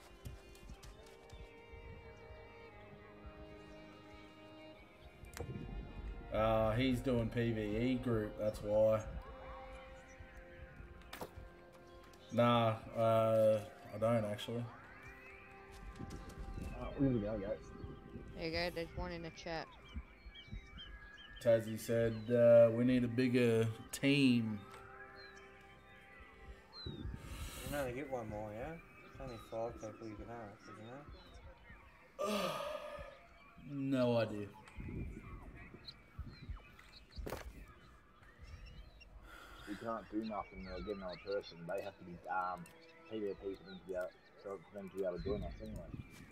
Uh, he's doing P V E group, that's why. Nah, uh, I don't actually. uh, where we go, guys? There you go, there's one in the chat. Tazzy said uh, we need a bigger team. You can only get one more, yeah? It's only five people you can have, did you know? No idea. We can't do nothing or get another person. They have to be um, PvP for them to be able, for them to be able to join us anyway.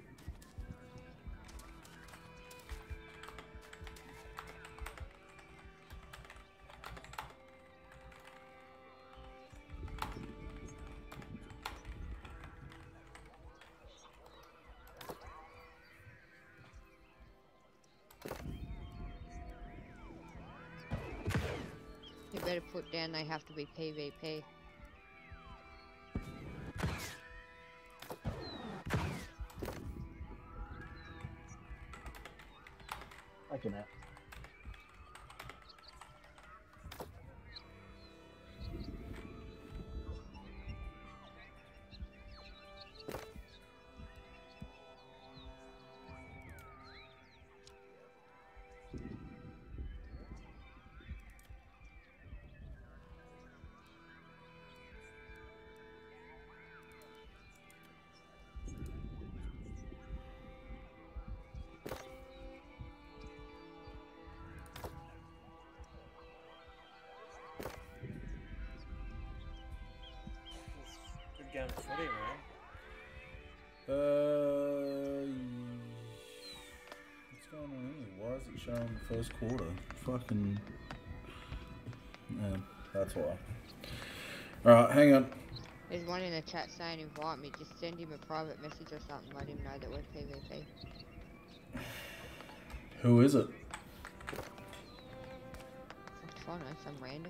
You better put down they have to be PvP. I can have. Good game of footy, man. Uh, what's going on here? Why is it showing the first quarter? Fucking. Yeah, that's why. Alright, hang on. There's one in the chat saying invite me, just send him a private message or something, let him know that we're PvP. Who is it? I don't know, some random.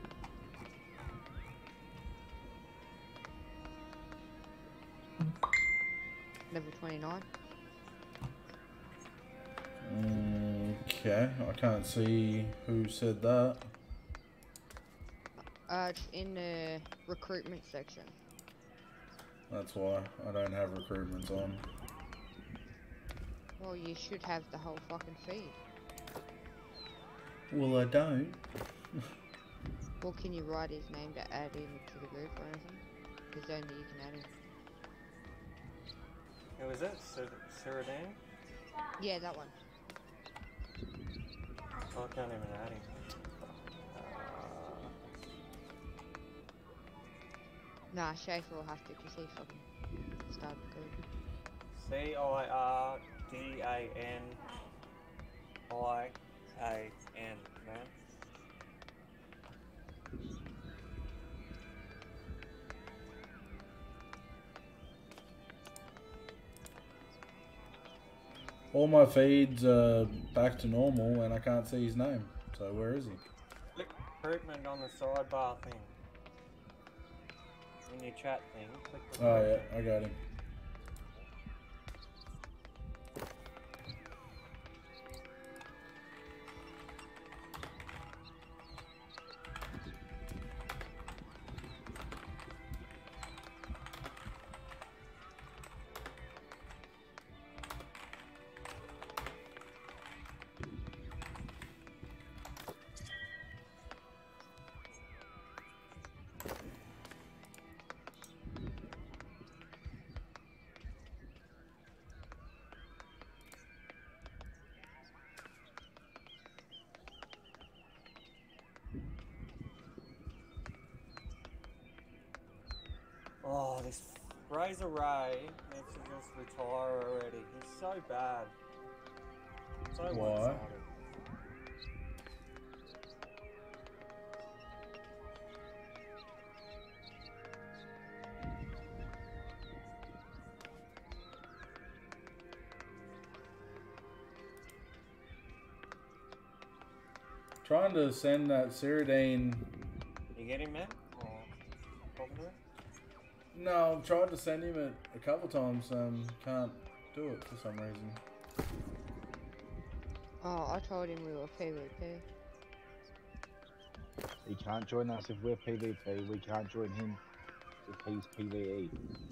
Level twenty-nine. Okay, I can't see who said that. Uh, it's in the recruitment section. That's why I don't have recruitments on. Well, you should have the whole fucking feed. Well, I don't. Well, can you write his name to add him to the group or anything? Because only you can add him. Who is it? Cir Cyrodian? Yeah, that one. Oh, I can't even add him. Uh, Nah, Schaefer will have to because he fucking started the group. C I R D A N I A N, man. All my feeds are back to normal and I can't see his name. So where is he? Click recruitment on the sidebar thing. In your chat thing, click Oh recruitment. yeah, I got him. Oh, this Razor Ray needs to just retire already. He's so bad. So Why? one-sided. Trying to send that Cyrodiil. You get him, man? Or talking to him? No, I've tried to send him it a couple times. Um, can't do it for some reason. Oh, I told him we were PvP. He can't join us if we're PvP. We can't join him if he's PvE.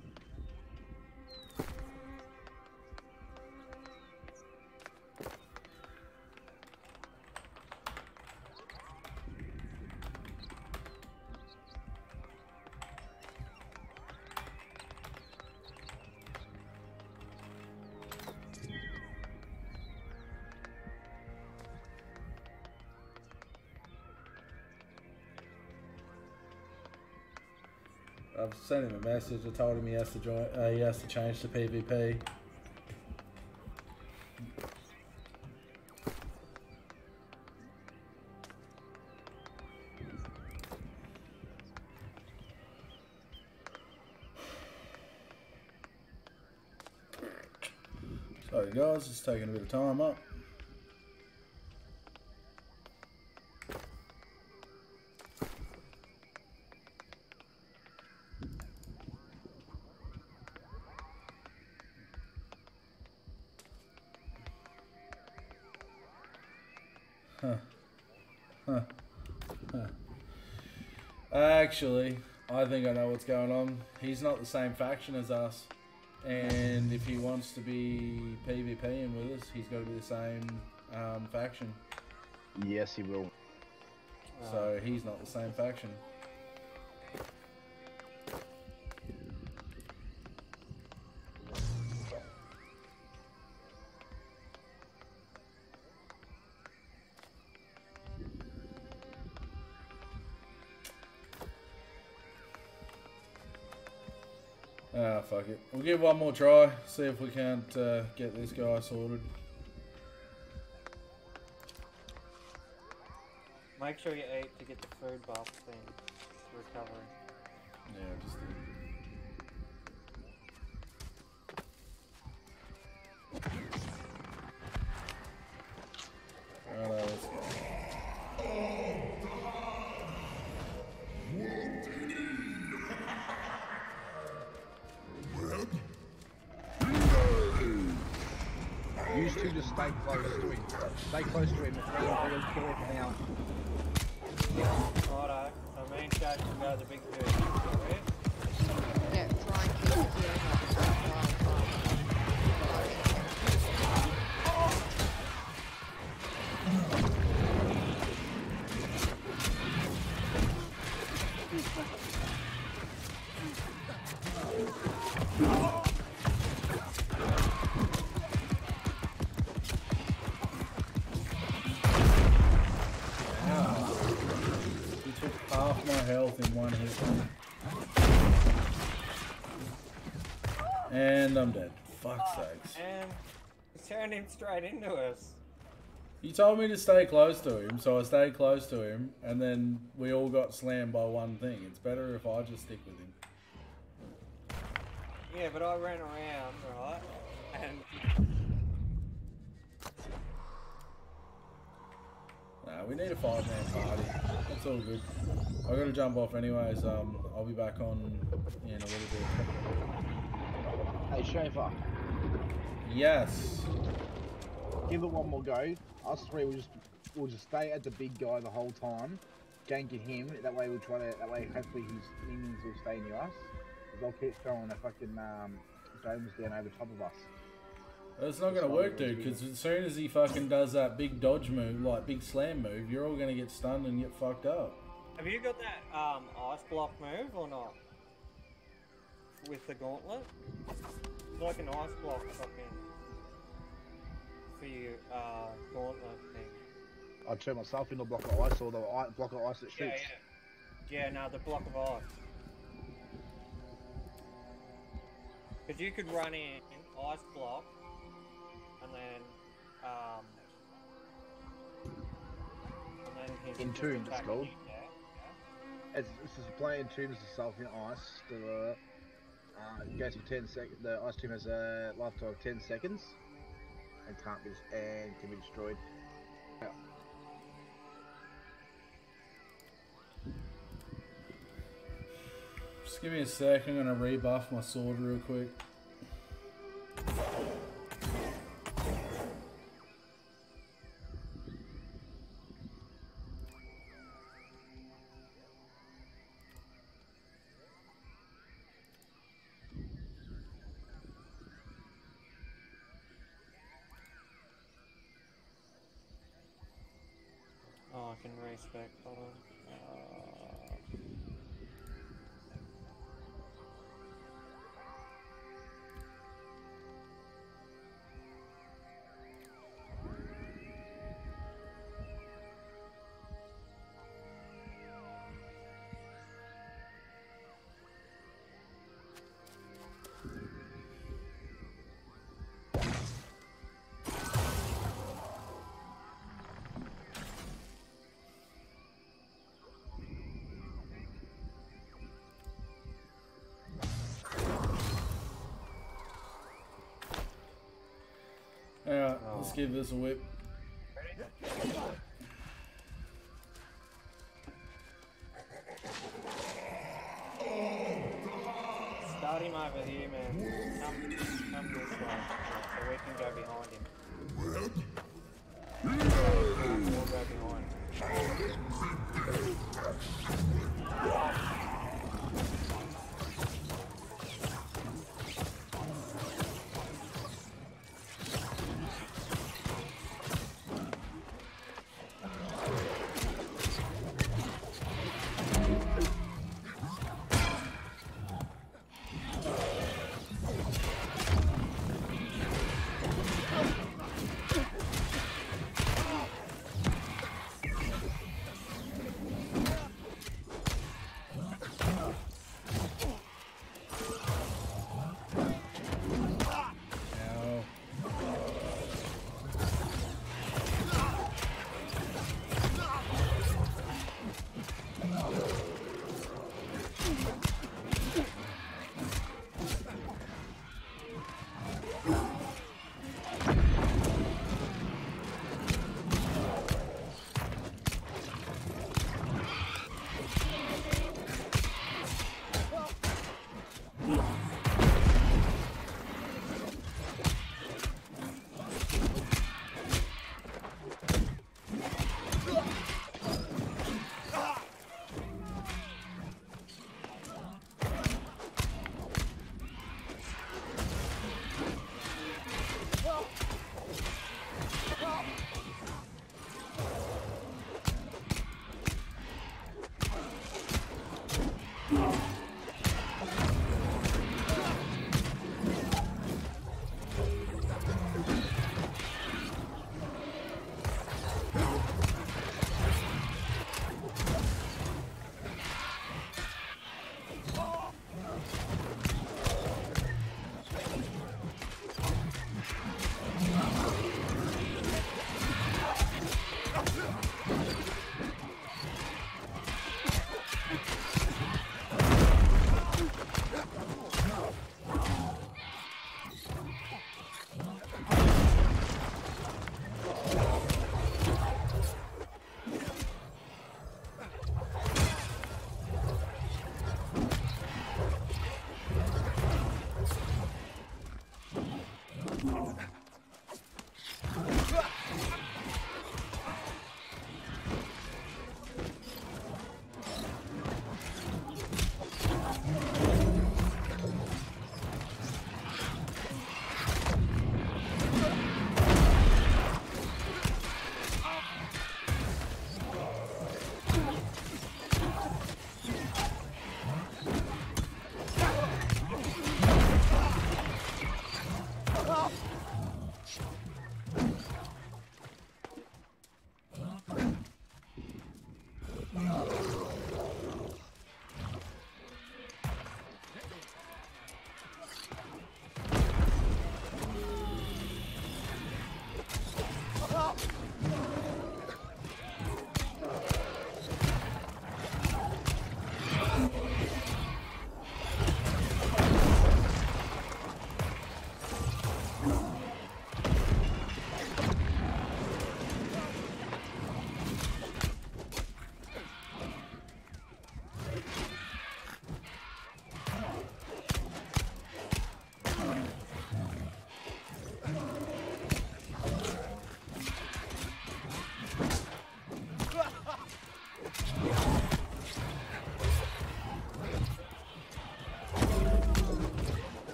I've sent him a message. I told him he has to join. Uh, he has to change to PvP. Sorry guys, it's taking a bit of time up. Huh. Huh. Huh. Actually, I think I know what's going on. He's not the same faction as us. And if he wants to be PvPing with us, he's got to be the same um, faction. Yes, he will. So he's not the same faction. Ah, fuck it. We'll give one more try, see if we can't uh, get this guy sorted. Make sure you eat to get the food buff thing recovery. Yeah, just did. Righto, let's go. Use two to stay close to him. Stay close to him and he'll kill him now. Righto, so me and Shaq can go to the big dude. Right? Yeah, try and keep it here. He took half my health in one hit. And I'm dead. Fuck's sakes. And he turned him straight into us. He told me to stay close to him, so I stayed close to him, and then we all got slammed by one thing. It's better if I just stick with him. Yeah, but I ran around, right? And Nah, we need a five-man party. It's all good. I gotta jump off anyways. Um, I'll be back on in a little bit. Hey, Schaefer, Yes. give it one more go. Us three will just we'll just stay at the big guy the whole time, gank at him. That way we'll try to. That way hopefully his minions will stay near us. Because I'll keep throwing the fucking um, domes down over top of us. That's not gonna work, dude, because as soon as he fucking does that big dodge move, like big slam move, you're all gonna get stunned and get fucked up. have you got that um, ice block move or not? With the gauntlet? It's like an ice block fucking for your uh, gauntlet thing. I turn myself into a block of ice or the i- block of ice that shoots. Yeah, yeah. Yeah, no, the block of ice. Because you could run in, ice block, and then, um, and then he's In just Tombs, it's attacking called. you, yeah, yeah. It's, it's just playing tombs itself in ice. The, uh, it goes for ten seconds. The ice tomb has a lifetime of ten seconds and can't be and can be destroyed. Yeah. Just give me a sec. I'm gonna rebuff my sword real quick. Oh, I can respec, hold on. Uh, Alright, let's give this a whip. Start him over here, man. Come, come this way, so we can go behind him. We'll go behind.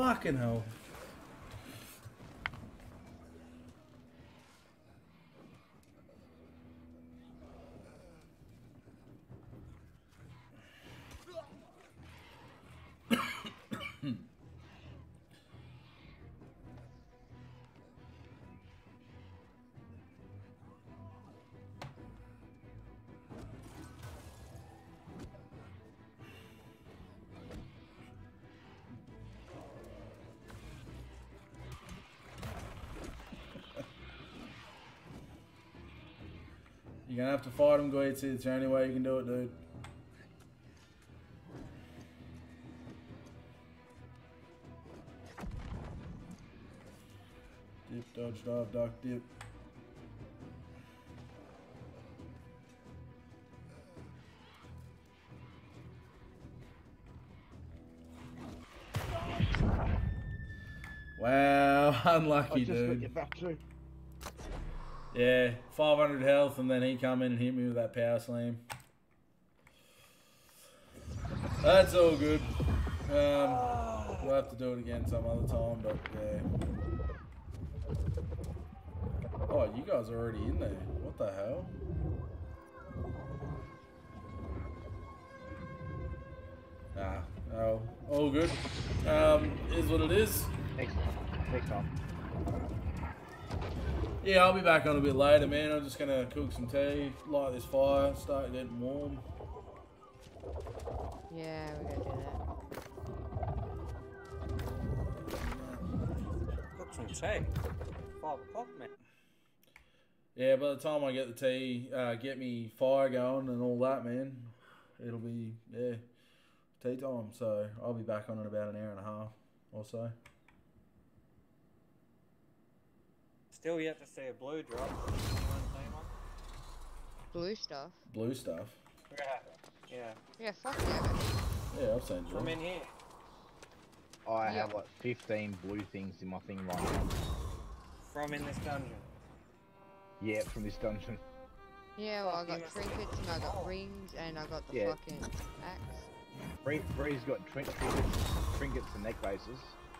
Fucking hell. You're gonna have to fight him, Goethe. It's the only way you can do it, dude. Dip, dodge, dive, duck, dip. Wow, unlucky, I just dude. got your back too. Yeah, five hundred health, and then he come in and hit me with that power slam. That's all good. Um, we'll have to do it again some other time, but yeah. Oh, you guys are already in there. What the hell? Nah, oh, all good. Um, is what it is. Next time. Next time. Yeah, I'll be back on a bit later, man. I'm just gonna cook some tea, light this fire, start getting warm. Yeah, we gotta do that. Cook some tea. Five o'clock, man. Yeah, by the time I get the tea, uh, get me fire going and all that, man, it'll be, yeah, tea time. So I'll be back on in about an hour and a half or so. Still yet to see a blue drop. Anyone seen one? Blue stuff. Blue stuff. Yeah. Yeah. Yeah, fuck yeah. Yeah, I've seen From blue. in here. I Yeah. have like fifteen blue things in my thing right now. From in this dungeon. Yeah, from this dungeon. Yeah, well, I Fuck, you got must- trinkets and I got rings and I got the Yeah. fucking axe. Bree, Bree's got trin trinkets, trinkets and neck bases.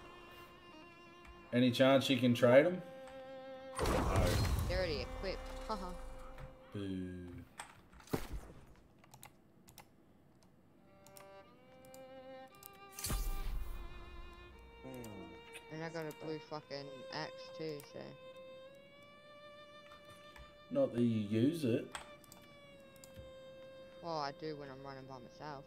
Any chance you can trade them? No. They're already equipped. Haha. Boo. Hmm. And I got a blue fucking axe too, so. Not that you use it. Well, I do when I'm running by myself.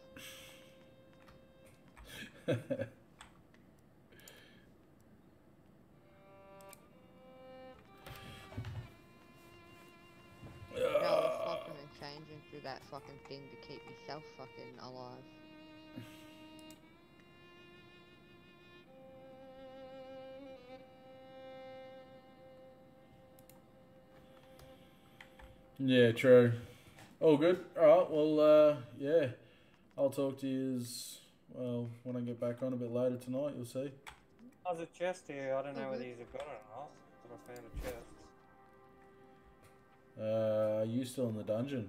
No, I'm fucking and changing through that fucking thing to keep myself fucking alive. Yeah, true. All good. Alright, well, uh, yeah. I'll talk to you as, well, when I get back on a bit later tonight, you'll see. There's a chest here. I don't know whether you've got it or not, but I found a chest. Uh, are you still in the dungeon?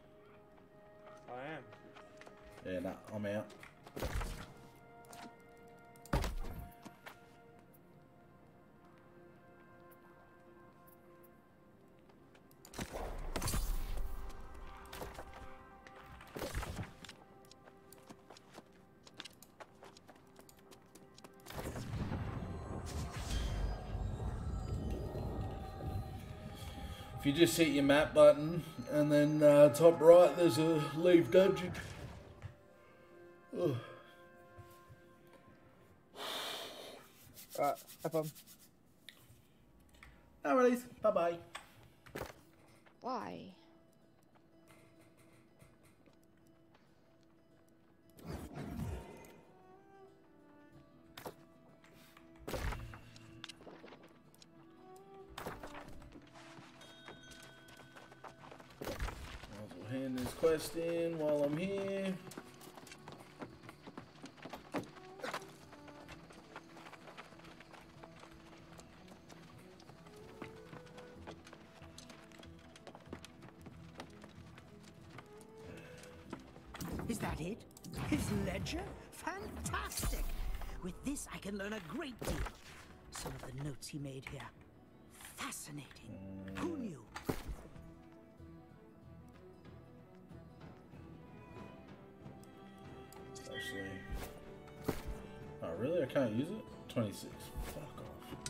I am. Yeah, nah, I'm out. If you just hit your map button and then uh, top right, there's a leave dungeon. Ugh. Alright, have fun. Alrighties, bye bye. Why? Might as well hand this quest in while I'm here. Is that it? His ledger? Fantastic! With this, I can learn a great deal. Some of the notes he made here. Fascinating. Who knew? Actually. Oh, really? I can't use it? twenty-six. Fuck off.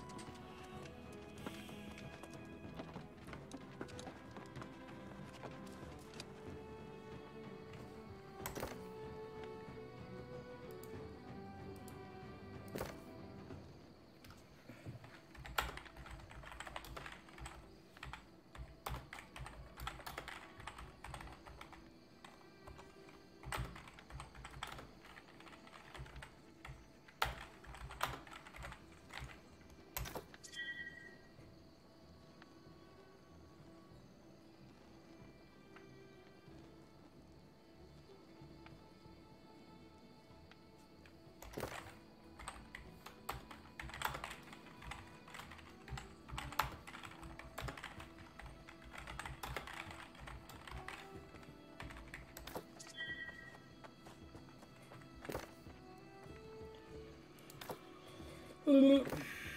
Mm,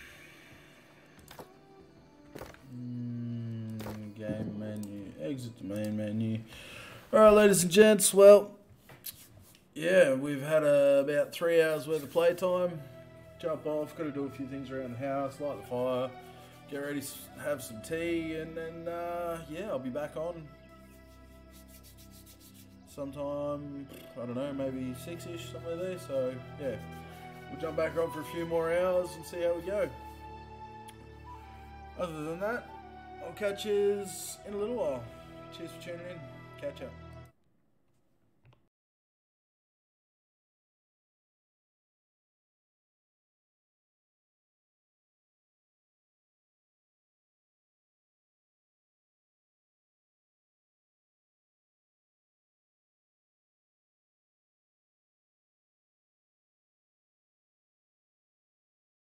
game menu. Exit the main menu. Alright, ladies and gents, well, yeah, we've had uh, about three hours worth of playtime. Jump off, got to do a few things around the house, light the fire, get ready to have some tea, and then, uh, yeah, I'll be back on sometime, I don't know, maybe six-ish, somewhere there, so, yeah. We'll jump back on for a few more hours and see how we go. Other than that, I'll catch you in a little while. Cheers for tuning in. Catch up.